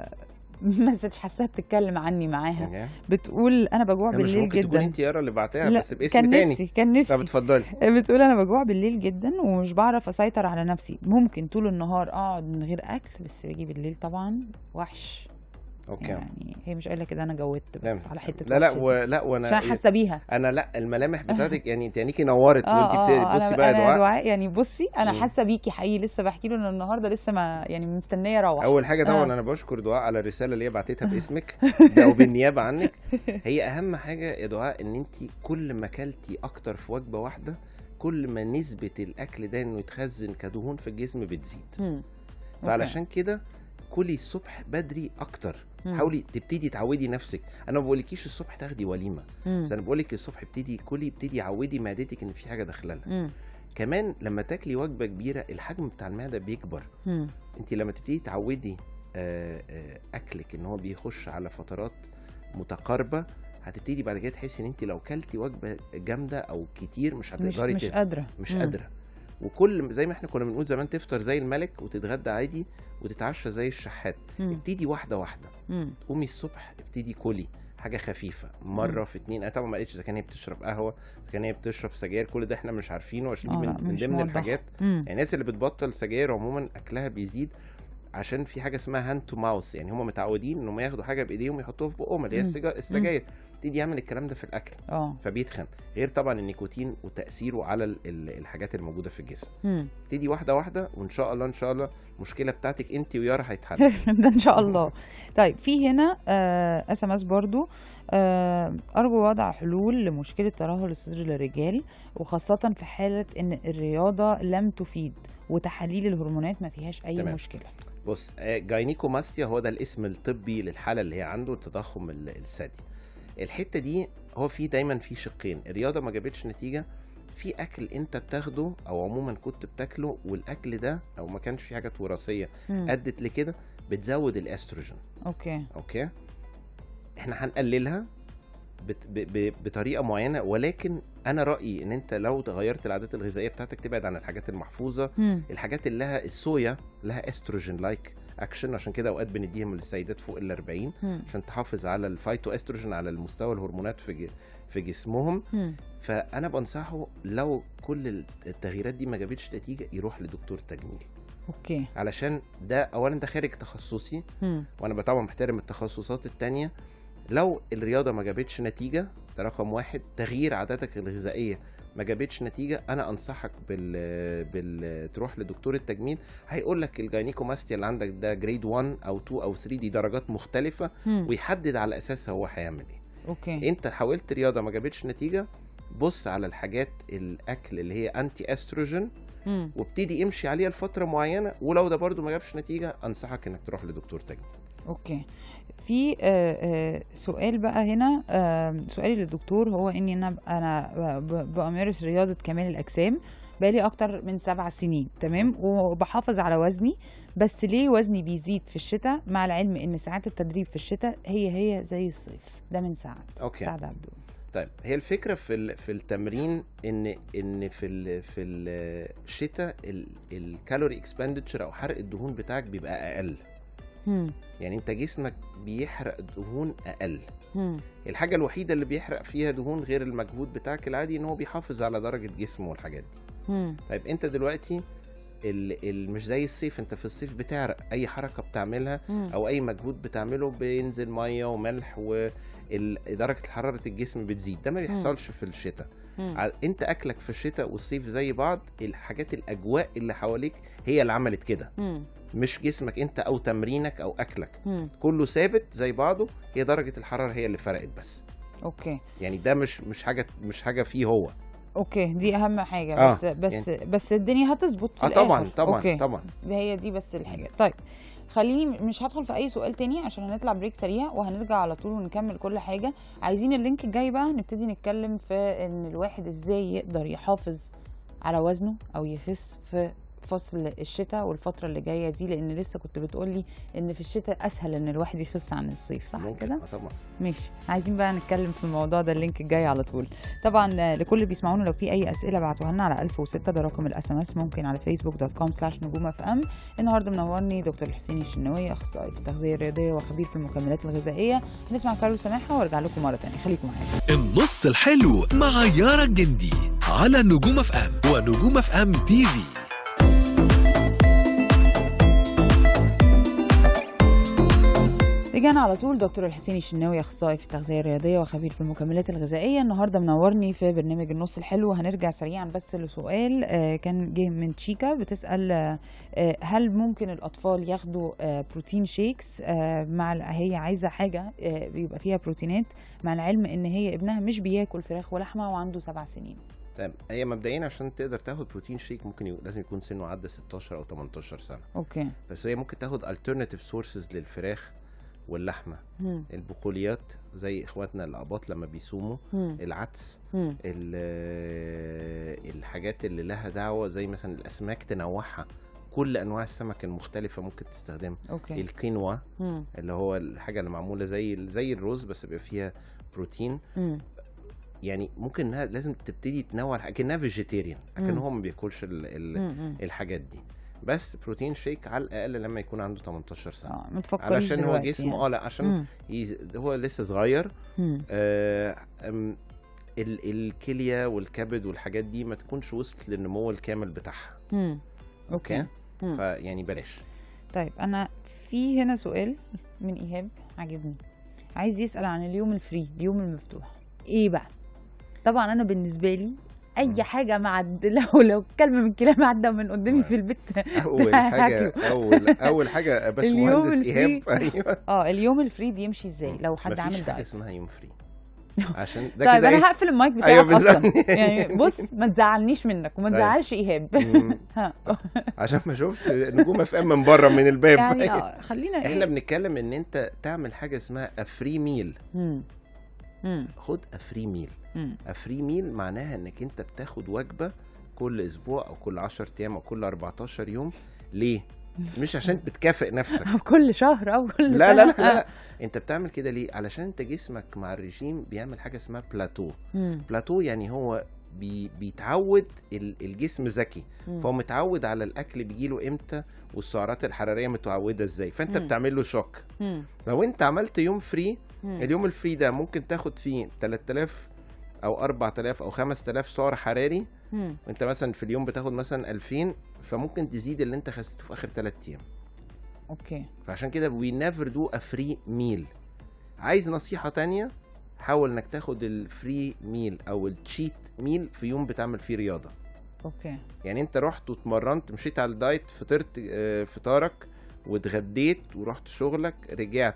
Speaker 2: مسج حاساها بتتكلم عني معاها، بتقول انا بجوع بالليل
Speaker 3: ممكن
Speaker 2: جدا.
Speaker 3: تكون انت يارا اللي بعتها بس باسم
Speaker 2: كان
Speaker 3: تاني.
Speaker 2: كان نفسي.
Speaker 3: طب اتفضلي.
Speaker 2: بتقول انا بجوع بالليل جدا ومش بعرف اسيطر على نفسي، ممكن طول النهار اقعد من غير اكل، بس باجي بالليل طبعا وحش.
Speaker 3: اوكي.
Speaker 2: يعني هي مش قايله كده، انا جودت بس على حته
Speaker 3: لا وانا
Speaker 2: عشان حاسه بيها.
Speaker 3: انا لا الملامح بتاعتك يعني انت عينيكي نورت وانت بتبصي بقى
Speaker 2: يا دعاء. يعني بصي انا حاسه بيكي حقيقي، لسه بحكي له ان النهارده لسه ما يعني مستنيه اروح.
Speaker 3: اول حاجه طبعا انا بشكر دعاء على الرساله اللي هي بعتتها باسمك ده وبالنيابه عنك. هي اهم حاجه يا دعاء ان انت كل ما اكلتي اكتر في وجبه واحده، كل ما نسبه الاكل ده انه يتخزن كدهون في الجسم بتزيد. فعلشان كده كلي الصبح بدري اكتر، حاولي تبتدي تعودي نفسك. انا ما بقولكيش الصبح تاخدي وليمه، بس انا بقولك الصبح ابتدي عودي معدتك ان في حاجه داخله لها. كمان لما تاكلي وجبه كبيره الحجم بتاع المعده بيكبر. انت لما تبتدي تعودي اكلك ان هو بيخش على فترات متقاربه، هتبتدي بعد كده تحسي ان انت لو كلتي وجبه جامده او كتير مش هتقدري، مش قادره. وكل زي ما احنا كنا بنقول زمان، تفطر زي الملك وتتغدى عادي وتتعشى زي الشحات. ابتدي واحده واحده. قومي الصبح ابتدي كلي حاجه خفيفه مره في اتنين. انا طبعا ما قلتش اذا كان هي بتشرب قهوه، اذا كان هي بتشرب سجاير، كل ده احنا مش عارفينه عشان دي من ضمن الحاجات. يعني الناس اللي بتبطل سجاير عموما اكلها بيزيد عشان في حاجه اسمها هاند تو ماوث، يعني هم متعودين انهم ياخدوا حاجه بايديهم يحطوها في بقهم اللي هي السجاير. تيجي يعمل الكلام ده في الاكل فبيتخن، غير طبعا النيكوتين وتاثيره على الحاجات الموجوده في الجسم. تيجي واحده واحده، وان شاء الله المشكله بتاعتك انت ويارا هيتحل.
Speaker 2: ده ان شاء الله. طيب في هنا اس ام اس برضو، ارجو وضع حلول لمشكله ترهل الصدر للرجال، وخاصه في حاله ان الرياضه لم تفيد وتحاليل الهرمونات ما فيهاش اي مشكله.
Speaker 3: بص، جاينيكوماستيا هو ده الاسم الطبي للحاله اللي هي عنده التضخم الثدي. الحته دي هو دايما في شقين، الرياضه ما جابتش نتيجه، في اكل انت بتاخده او عموما كنت بتاكله، والاكل ده او ما كانش في حاجات وراثيه ادت لكده، بتزود الاستروجين. اوكي احنا هنقللها بطريقه معينه، ولكن انا رايي ان انت لو تغيرت العادات الغذائيه بتاعتك تبعد عن الحاجات المحفوظه. الحاجات اللي لها الصويا لها استروجين لايك اكشن، عشان كده اوقات بنديهم للسيدات فوق ال40 عشان تحافظ على الفايتو استروجين، على المستوى الهرمونات في جسمهم. فانا بنصحه لو كل التغييرات دي ما جابتش نتيجه يروح لدكتور تجميل. علشان ده اولا ده خارج تخصصي، وانا طبعا بحترم التخصصات التانية. لو الرياضه ما جابتش نتيجه، ده رقم واحد. تغيير عاداتك الغذائيه ما جابتش نتيجه، انا انصحك تروح لدكتور التجميل. هيقول لك الجاينيكوماستيا اللي عندك ده جريد 1 او 2 او 3، دي درجات مختلفه، ويحدد على اساسها هو هيعمل ايه. انت حاولت رياضه ما جابتش نتيجه، بص على الحاجات الاكل اللي هي انتي استروجين وابتدي امشي عليها لفتره معينه، ولو ده برضو ما جابش نتيجه انصحك انك تروح لدكتور تجميل.
Speaker 2: اوكي. في سؤال بقى هنا، سؤالي للدكتور هو اني انا بمارس رياضه كمال الاجسام بقالي اكتر من 7 سنين، تمام، وبحافظ على وزني، بس ليه وزني بيزيد في الشتاء مع العلم ان ساعات التدريب في الشتاء هي زي الصيف؟ ده من سعد.
Speaker 3: اوكي.
Speaker 2: سعد عبدو.
Speaker 3: طيب هي الفكره في التمرين ان في الشتاء الكالوري اكسبندتشر او حرق الدهون بتاعك بيبقى اقل. يعني انت جسمك بيحرق دهون اقل. الحاجه الوحيده اللي بيحرق فيها دهون غير المجهود بتاعك العادي ان هو بيحافظ على درجه جسمه والحاجات دي. طيب انت دلوقتي مش زي الصيف، انت في الصيف بتعرق، اي حركه بتعملها او اي مجهود بتعمله بينزل ميه وملح ودرجه حراره الجسم بتزيد. ده ما بيحصلش في الشتاء. انت اكلك في الشتاء والصيف زي بعض، الحاجات الاجواء اللي حواليك هي اللي عملت كده، مش جسمك انت او تمرينك او اكلك. كله ثابت زي بعضه، هي درجه الحراره هي اللي فرقت بس.
Speaker 2: اوكي.
Speaker 3: يعني ده مش حاجه فيه هو.
Speaker 2: اوكي، دي اهم حاجه. بس الدنيا هتظبط في الاخر.
Speaker 3: طبعا
Speaker 2: أوكي.
Speaker 3: طبعا
Speaker 2: هي دي بس الحاجه. طيب خليني مش هدخل في اي سؤال تاني عشان هنطلع بريك سريع وهنرجع على طول ونكمل كل حاجه. عايزين اللينك الجاي بقى نبتدي نتكلم في ان الواحد ازاي يقدر يحافظ على وزنه او يخس في فصل الشتاء والفتره اللي جايه دي، لان لسه كنت بتقولي ان في الشتاء اسهل ان الواحد يخس عن الصيف، صح كده؟
Speaker 3: طبعا.
Speaker 2: ماشي، عايزين بقى نتكلم في الموضوع ده اللينك الجاي على طول. طبعا لكل اللي بيسمعونا لو في اي اسئله ابعتوها لنا على 1006، ده رقم SMS، ممكن على facebook.com/نجوم FM. النهارده منورني دكتور الحسين الشناوي، اخصائي في التغذيه الرياضيه وخبير في المكملات الغذائيه. هنسمع كارو سماحه وارجع لكم مره ثانيه، خليكم معايا.
Speaker 1: النص الحلو مع يارا الجندي على نجوم FM ونجوم FM TV.
Speaker 2: رجعنا على طول. دكتور الحسين الشناوي، اخصائي في التغذيه الرياضيه وخبير في المكملات الغذائيه، النهارده منورني في برنامج النص الحلو. هنرجع سريعا بس لسؤال كان جه من تشيكا بتسال هل ممكن الاطفال ياخدوا بروتين شيكس مع هي عايزه حاجه بيبقى فيها بروتينات، مع العلم ان هي ابنها مش بياكل فراخ ولحمه وعنده 7 سنين.
Speaker 3: طيب هي مبدئيا عشان تقدر تاخد بروتين شيك ممكن لازم يكون سنه عدى 16 او 18 سنه.
Speaker 2: اوكي.
Speaker 3: بس هي ممكن تاخد alternative sources للفراخ واللحمه، البقوليات زي اخواتنا الاباط لما بيصوموا، العدس، الحاجات اللي لها دعوه زي مثلا الاسماك تنوعها، كل انواع السمك المختلفه ممكن تستخدمها.
Speaker 2: أوكي.
Speaker 3: الكينوا اللي هو الحاجه اللي معموله زي الرز بس بيبقى فيها بروتين. يعني ممكن انها لازم تبتدي تنوع اكنها فيجيتيريان، لكن هو ما بياكلش الحاجات دي، بس بروتين شيك على الاقل لما يكون عنده 18 سنه.
Speaker 2: ما تفكريش
Speaker 3: علشان هو جسمه
Speaker 2: يعني.
Speaker 3: لا عشان هو لسه صغير. الكليه والكبد والحاجات دي ما تكونش وصلت للنمو الكامل بتاعها. اوكي. فيعني بلاش.
Speaker 2: طيب انا في هنا سؤال من ايهاب عجبني، عايز يسال عن اليوم الفري، اليوم المفتوح ايه بقى؟ طبعا انا بالنسبه لي اي حاجه لو كلمه من كلام عدى من قدامي في البيت
Speaker 3: اول حاجه باشمهندس ايهاب.
Speaker 2: ايوه اليوم الفري بيمشي ازاي لو حد عامل دايت؟
Speaker 3: مفيش حاجه اسمها يوم فري عشان ده
Speaker 2: طيب
Speaker 3: كده.
Speaker 2: انا هقفل المايك بتاعك اصلا يعني بص ما تزعلنيش منك وما تزعلش ايهاب
Speaker 3: عشان ما شفت نجوم FM من بره من الباب
Speaker 2: يعني خلينا
Speaker 3: احنا بنتكلم ان انت تعمل حاجه اسمها افري ميل. خد افري ميل. افري ميل معناها انك انت بتاخد وجبه كل اسبوع او كل 10 ايام او كل 14 يوم. ليه؟ مش عشان بتكافئ نفسك
Speaker 2: او كل شهر او كل
Speaker 3: لا لا لا انت بتعمل كده ليه؟ علشان انت جسمك مع الرجيم بيعمل حاجه اسمها بلاتو. بلاتو يعني هو بيتعود، الجسم ذكي فهو متعود على الاكل بيجيله امتى والسعرات الحراريه متعوده ازاي، فانت بتعمل له شوك. لو انت عملت يوم فري، اليوم الفري ده ممكن تاخد فيه 3000 او 4000 او 5000 سعر حراري، وانت مثلا في اليوم بتاخد مثلا 2000، فممكن تزيد اللي انت خسيته في اخر 3 ايام.
Speaker 2: اوكي.
Speaker 3: فعشان كده we never do a free meal. عايز نصيحة تانية، حاول انك تاخد الفري ميل او التشيت ميل في يوم بتعمل فيه رياضة.
Speaker 2: اوكي.
Speaker 3: يعني انت رحت واتمرنت، مشيت على الدايت، فطرت فطارك واتغديت ورحت شغلك، رجعت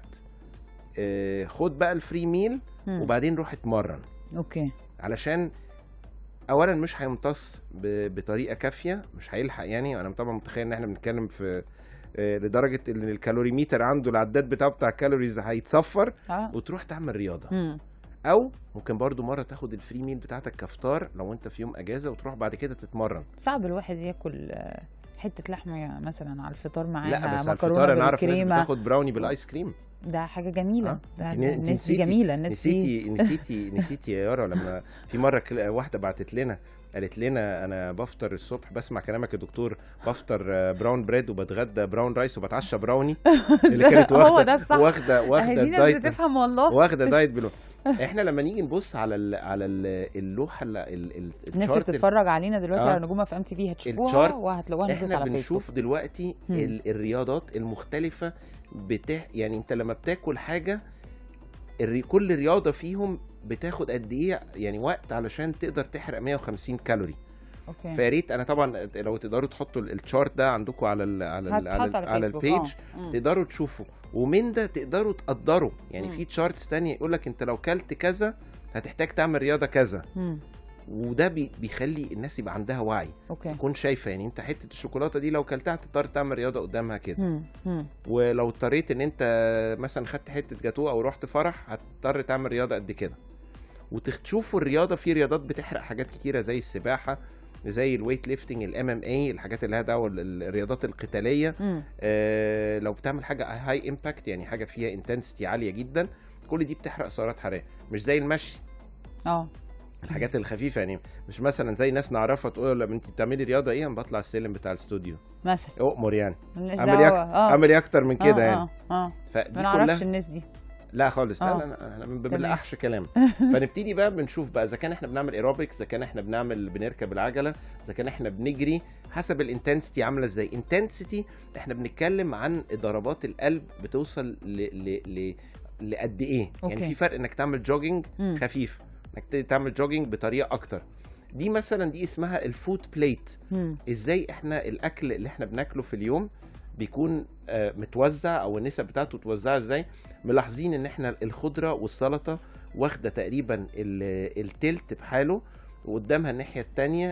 Speaker 3: خد بقى الفري ميل وبعدين روح اتمرن.
Speaker 2: اوكي.
Speaker 3: علشان اولا مش هيمتص بطريقه كافيه، مش هيلحق. يعني انا طبعا متخيل ان احنا بنتكلم في لدرجه ان الكالوريميتر عنده العداد بتاع الكالوريز هيتصفر وتروح تعمل رياضه. او ممكن برضو مره تاخد الفري ميل بتاعتك كفطار لو انت في يوم اجازه، وتروح بعد كده تتمرن.
Speaker 2: صعب الواحد ياكل حته لحمه مثلا على الفطار معاها
Speaker 3: لا بس على
Speaker 2: مكرونه
Speaker 3: الفطار انا اعرف ناس
Speaker 2: بالكريمه،
Speaker 3: بتاخد براوني بالايس كريم.
Speaker 2: ده حاجه جميله.
Speaker 3: الناس
Speaker 2: دي جميله. الناس
Speaker 3: نسيتي يا يارا لما في مره واحده بعتت لنا قالت لنا انا بفطر الصبح بسمع كلامك يا دكتور، بفطر براون بريد وبتغدى براون رايس وبتعشى براوني. اللي كانت
Speaker 2: هو ده الصح.
Speaker 3: واخده
Speaker 2: الدايت بتفهم والله،
Speaker 3: واخده دايت بلو. احنا لما نيجي نبص على اللوحه
Speaker 2: الناس اللي بتتفرج علينا دلوقتي على نجوم FM TV هتشوفوها وهتلاقوها نزلت على فيسبوك.
Speaker 3: احنا بنشوف دلوقتي الرياضات المختلفه يعني انت لما بتاكل حاجه كل رياضه فيهم بتاخد قد ايه يعني وقت علشان تقدر تحرق 150 كالوري.
Speaker 2: اوكي.
Speaker 3: فيا ريت انا طبعا لو تقدروا تحطوا الشارت ده عندكم على البيج تقدروا تشوفوا، ومن ده تقدروا تقدروا. يعني في تشارتس تانية يقول لك انت لو كلت كذا هتحتاج تعمل رياضه كذا. وده بيخلي الناس يبقى عندها وعي. تكون شايفه يعني انت حته الشوكولاته دي لو كلتها هتضطر تعمل رياضه قدامها كده. ولو اضطريت ان انت مثلا خدت حته جاتوه او رحت فرح هتضطر تعمل رياضه قد كده. وتشوفوا الرياضه، في رياضات بتحرق حاجات كتيره زي السباحه، زي الويت ليفتنج، الMMA، الحاجات اللي لها دعوه الرياضات القتاليه. لو بتعمل حاجه هاي امباكت يعني حاجه فيها انتنسيتي عاليه جدا، كل دي بتحرق سعرات حراريه. مش زي المشي، الحاجات الخفيفه. يعني مش مثلا زي ناس نعرفها تقول لما انت بتعملي رياضه ايه، انا بطلع السلم بتاع الاستوديو
Speaker 2: مثلا،
Speaker 3: اؤمر يعني اعمل ايه اكتر من كده يعني.
Speaker 2: ما نعرفش الناس دي
Speaker 3: لا خالص. لا احنا ما بنلقحش كلام. فنبتدي بقى بنشوف بقى اذا كان احنا بنعمل ايروبكس، اذا كان احنا بنركب العجله، اذا كان احنا بنجري، حسب الانتنسيتي عامله ازاي. انتنسيتي احنا بنتكلم عن ضربات القلب بتوصل لقد ايه. يعني في فرق انك تعمل جوجينج خفيف، انك تعمل جوجينج بطريقه اكتر. دي مثلا دي اسمها الفود بليت. ازاي احنا الاكل اللي احنا بناكله في اليوم بيكون متوزع، او النسب بتاعته متوزعه ازاي. ملاحظين ان احنا الخضره والسلطه واخده تقريبا التلت بحاله، وقدامها الناحيه الثانيه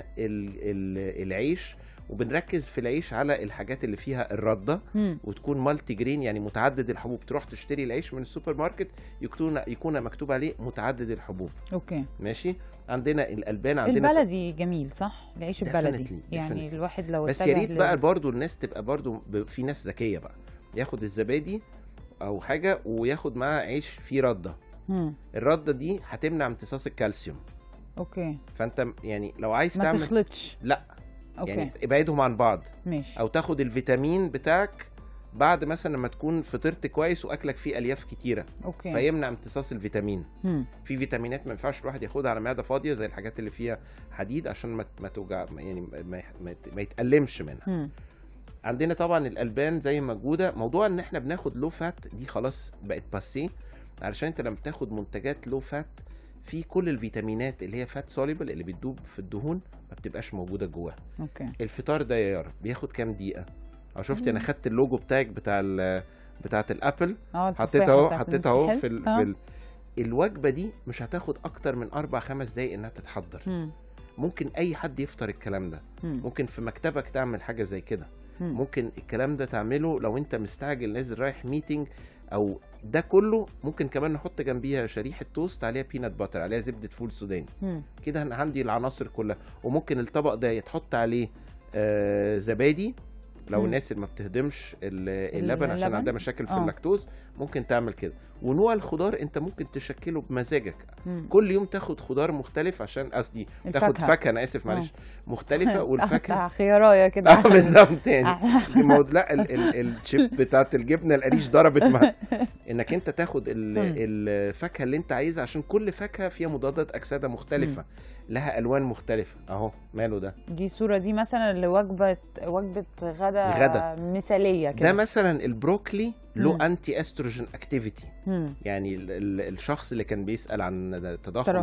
Speaker 3: العيش، وبنركز في العيش على الحاجات اللي فيها الرده وتكون مالتي جرين يعني متعدد الحبوب. تروح تشتري العيش من السوبر ماركت يكون مكتوب عليه متعدد الحبوب.
Speaker 2: اوكي
Speaker 3: ماشي. عندنا الالبان، عندنا
Speaker 2: البلدي جميل صح، العيش البلدي يعني الواحد لو
Speaker 3: بس يا ريت بقى برضو الناس تبقى برضو في ناس ذكيه بقى، ياخد الزبادي او حاجه وياخد معاه عيش فيه رده. الرده دي هتمنع امتصاص الكالسيوم.
Speaker 2: اوكي.
Speaker 3: فانت يعني لو عايز
Speaker 2: ما تخلطش،
Speaker 3: لا يعني ابعدهم عن بعض.
Speaker 2: ماشي.
Speaker 3: او تاخد الفيتامين بتاعك بعد مثلا لما تكون فطرت كويس واكلك فيه الياف كتيره.
Speaker 2: اوكي.
Speaker 3: فيمنع امتصاص الفيتامين. في فيتامينات ما ينفعش الواحد ياخدها على معده فاضيه، زي الحاجات اللي فيها حديد عشان ما توجع يعني ما يتألمش منها. عندنا طبعا الالبان زي ما موجوده. موضوع ان احنا بناخد لو فات دي خلاص بقت باسيه، علشان انت لما بتاخد منتجات لو فات في كل الفيتامينات اللي هي فات سوليبل اللي بتدوب في الدهون ما بتبقاش موجوده جواها.
Speaker 2: اوكي.
Speaker 3: الفطار ده يا يارا بياخد كام دقيقه؟ شفتي انا خدت اللوجو بتاعك بتاعت الابل، حطيتها اهو في الوجبه دي مش هتاخد اكتر من 4-5 دقايق انها تتحضر. ممكن اي حد يفطر الكلام ده. ممكن في مكتبك تعمل حاجه زي كده. ممكن الكلام ده تعمله لو انت مستعجل نازل رايح ميتنج او ده كله. ممكن كمان نحط جنبيها شريحه توست عليها بينات باتر، عليها زبده فول سوداني. كده انا عندي العناصر كلها. وممكن الطبق ده يتحط عليه زبادي لو الناس اللي ما بتهضمش اللبن عشان عندها مشاكل في اللاكتوز ممكن تعمل كده. ونوع الخضار انت ممكن تشكله بمزاجك. كل يوم تاخد خضار مختلف، عشان قصدي تاخد فاكهه، انا اسف معلش، مختلفه. والفاكهه
Speaker 2: خيرايه كده
Speaker 3: بالظبط. يعني لا الشيب بتاعت الجبنه القريش ضربت معاك انك انت تاخد الفاكهه اللي انت عايزها، عشان كل فاكهه فيها مضادات اكسده مختلفه، لها الوان مختلفه. اهو ماله ده.
Speaker 2: دي الصوره دي مثلا لوجبه غدا مثاليه كده.
Speaker 3: ده مثلا البروكلي له انتي استروجين اكتيفيتي. يعني الشخص اللي كان بيسال عن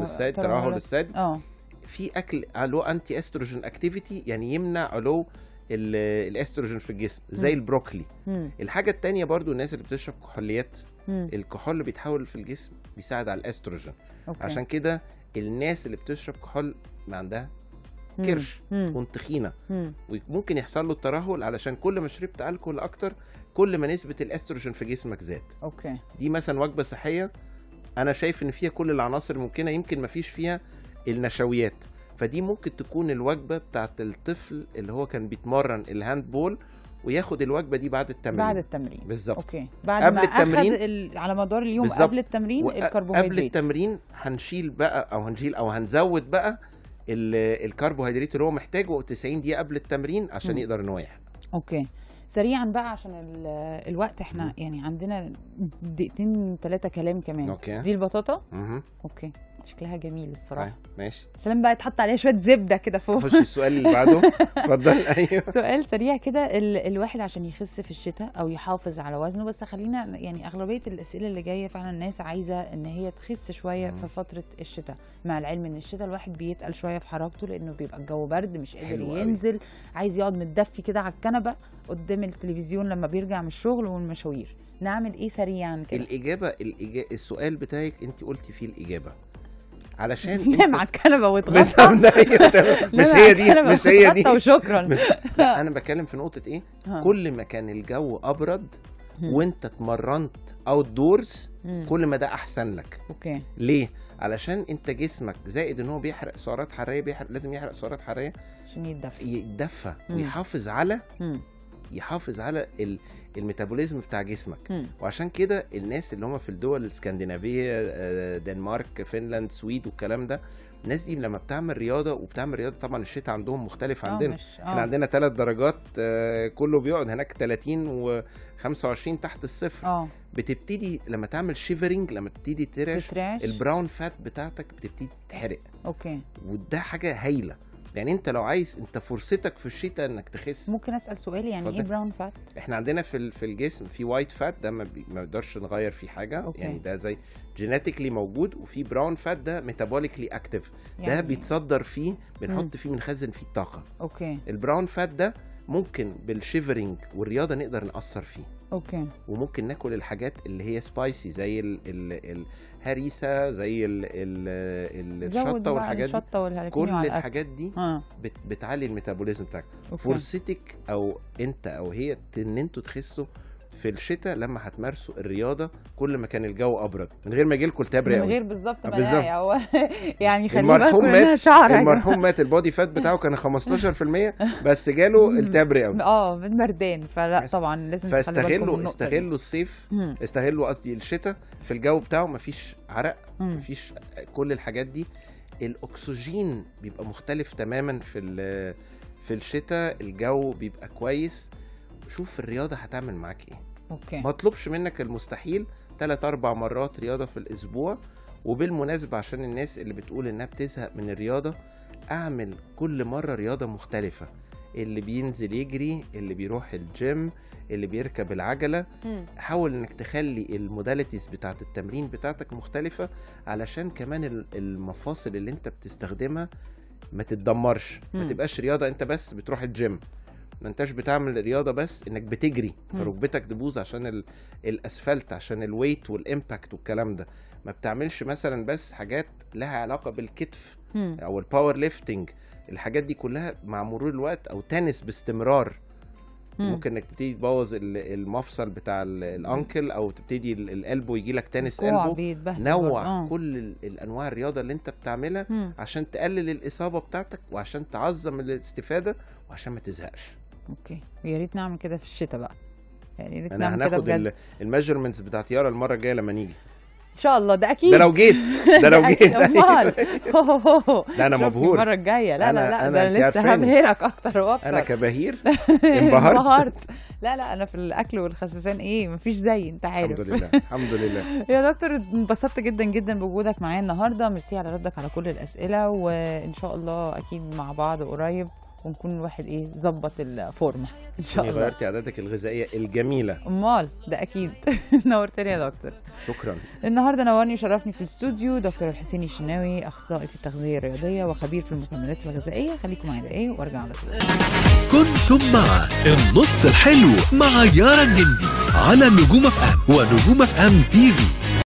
Speaker 3: ترهل الثدي في اكل له انتي استروجين اكتيفيتي، يعني يمنع علو الاستروجين في الجسم زي البروكلي. الحاجه التانية برضو الناس اللي بتشرب كحوليات، الكحول بيتحول في الجسم بيساعد على الاستروجين. عشان كده الناس اللي بتشرب كحول ما عندها كرش تكون تخينه، وممكن يحصل له الترهل علشان كل ما شربت الكحول اكتر كل ما نسبه الاستروجين في جسمك زاد. دي مثلا وجبه صحيه انا شايف ان فيها كل العناصر الممكنه، يمكن ما فيش فيها النشويات، فدي ممكن تكون الوجبه بتاعت الطفل اللي هو كان بيتمرن الهاند بول وياخد الوجبه دي بعد التمرين. بالظبط.
Speaker 2: بعد
Speaker 3: قبل
Speaker 2: ما
Speaker 3: التمرين
Speaker 2: اخد على مدار اليوم
Speaker 3: بالزبط.
Speaker 2: قبل التمرين الكربوهيدرات.
Speaker 3: قبل التمرين هنشيل بقى او هنزود بقى الكربوهيدرات اللي هو محتاجه 90 دقيقه قبل التمرين عشان يقدر ان هو يحرق.
Speaker 2: سريعا بقى عشان الوقت احنا يعني عندنا دقيقتين 3 كلام كمان. دي البطاطا. شكلها جميل الصراحه.
Speaker 3: ماشي.
Speaker 2: سلام بقى، يتحط عليها شويه زبده كده فوق.
Speaker 3: خش السؤال اللي بعده. اتفضل. ايوه
Speaker 2: سؤال سريع كده. الواحد عشان يخس في الشتاء او يحافظ على وزنه، بس خلينا يعني اغلبيه الاسئله اللي جايه فعلا الناس عايزه ان هي تخس شويه في فتره الشتاء، مع العلم ان الشتاء الواحد بيتقل شويه في حرارته لانه بيبقى الجو برد مش قادر ينزل، عايز يقعد متدفي كده على الكنبه قدام التلفزيون لما بيرجع من الشغل والمشاوير. نعمل ايه سريعا كده؟
Speaker 3: السؤال بتاعك انت قلتي فيه الاجابه علشان
Speaker 2: نام على الكنبه واتغطى.
Speaker 3: مش هي دي
Speaker 2: وشكرا.
Speaker 3: لا انا بتكلم في نقطه ايه. كل ما كان الجو ابرد وانت اتمرنت اوت دورز كل ما ده احسن لك. ليه؟ علشان انت جسمك زائد ان هو بيحرق سعرات حراريه، لازم يحرق سعرات حراريه عشان يتدفى ويحافظ على الميتابوليزم بتاع جسمك. وعشان كده الناس اللي هم في الدول الاسكندنافيه، دنمارك، فنلاند، سويد والكلام ده، الناس دي لما بتعمل رياضه طبعا الشتاء عندهم مختلف عندنا. احنا عندنا 3 درجات، كله بيقعد هناك 30 و25 تحت الصفر. بتبتدي لما تعمل شيفرنج، لما تبتدي ترعش البراون فات بتاعتك بتبتدي تتحرق. وده حاجه هايله. يعني انت لو عايز، انت فرصتك في الشتاء انك تخس.
Speaker 2: ممكن اسال سؤال؟ يعني ايه براون فات؟
Speaker 3: احنا عندنا في الجسم في وايت فات، ده ما نقدرش نغير فيه حاجه. يعني ده زي جينيتيكلي موجود، وفي براون فات ده ميتابوليكلي اكتيف، ده بيتصدر فيه، بنحط فيه، بنخزن فيه الطاقه. البراون فات ده ممكن بالشيفرنج والرياضه نقدر نأثر فيه. وممكن ناكل الحاجات اللي هي سبايسي زي الهريسه، زي الشطه والحاجات دي. كل الحاجات دي بتعلي الميتابوليزم بتاعك. فرصتك او انت او هي ان انتوا تخسوا في الشتاء لما هتمارسوا الرياضه كل ما كان الجو ابرد، من غير ما يجيلكوا التهاب رئوي.
Speaker 2: من غير بالظبط ما يعني خلي بالكم انها شعر.
Speaker 3: المرحوم مات البودي فات بتاعه كان 15% بس جاله التهاب رئوي
Speaker 2: من بردان. فلا طبعا لازم
Speaker 3: فاستغلوا الصيف، استغلوا قصدي الشتاء في الجو بتاعه، مفيش عرق، مفيش كل الحاجات دي. الاكسجين بيبقى مختلف تماما في الشتاء، الجو بيبقى كويس. شوف الرياضه هتعمل معاك ايه. ما اطلبش منك المستحيل 3-4 مرات رياضه في الاسبوع. وبالمناسبه عشان الناس اللي بتقول انها بتزهق من الرياضه، اعمل كل مره رياضه مختلفه. اللي بينزل يجري، اللي بيروح الجيم، اللي بيركب العجله، حاول انك تخلي الموداليتيز بتاعت التمرين بتاعتك مختلفه، علشان كمان المفاصل اللي انت بتستخدمها ما تتدمرش. ما تبقاش رياضه انت بس بتروح الجيم، ما انتش بتعمل رياضه بس انك بتجري فركبتك تبوظ عشان الاسفلت، عشان الويت والامباكت والكلام ده. ما بتعملش مثلا بس حاجات لها علاقه بالكتف او الباور ليفتنج. الحاجات دي كلها مع مرور الوقت، او تنس باستمرار، ممكن انك تبتدي تبوظ المفصل بتاع الانكل، او تبتدي القلب يجي لك تنس قلبه. نوع كل الانواع الرياضه اللي انت بتعملها عشان تقلل الاصابه بتاعتك، وعشان تعظم الاستفاده، وعشان ما تزهقش.
Speaker 2: ويا ريت نعمل كده في الشتاء بقى. يعني يا ريت
Speaker 3: انا
Speaker 2: نعمل كده بجد.
Speaker 3: هناخد الميجرمنتس بتاعت يارا المره الجايه لما نيجي
Speaker 2: ان شاء الله. ده اكيد،
Speaker 3: ده لو جيت
Speaker 2: امال
Speaker 3: لا انا مبهور
Speaker 2: المره الجايه. لا ده انا لسه هبهرك اكتر واكتر.
Speaker 3: انا كبهير انبهرت.
Speaker 2: لا انا في الاكل والخسسان مفيش زي، انت عارف.
Speaker 3: الحمد لله
Speaker 2: يا دكتور، انبسطت جدا جدا بوجودك معايا النهارده. ميرسي على ردك على كل الاسئله، وان شاء الله اكيد مع بعض قريب. ونكون الواحد ايه ظبط الفورمه ان شاء الله.
Speaker 3: غيرتي عاداتك الغذائيه الجميله.
Speaker 2: امال ده اكيد. نورتني يا دكتور.
Speaker 3: شكرا.
Speaker 2: النهارده نورني وشرفني في الاستوديو دكتور الحسين الشناوي، اخصائي في التغذيه الرياضيه وخبير في المكملات الغذائيه. خليكم معايا ايه وارجع على طول.
Speaker 1: كنتم مع النص الحلو مع يارا الجندي على نجوم اف ام ونجوم اف ام تي في.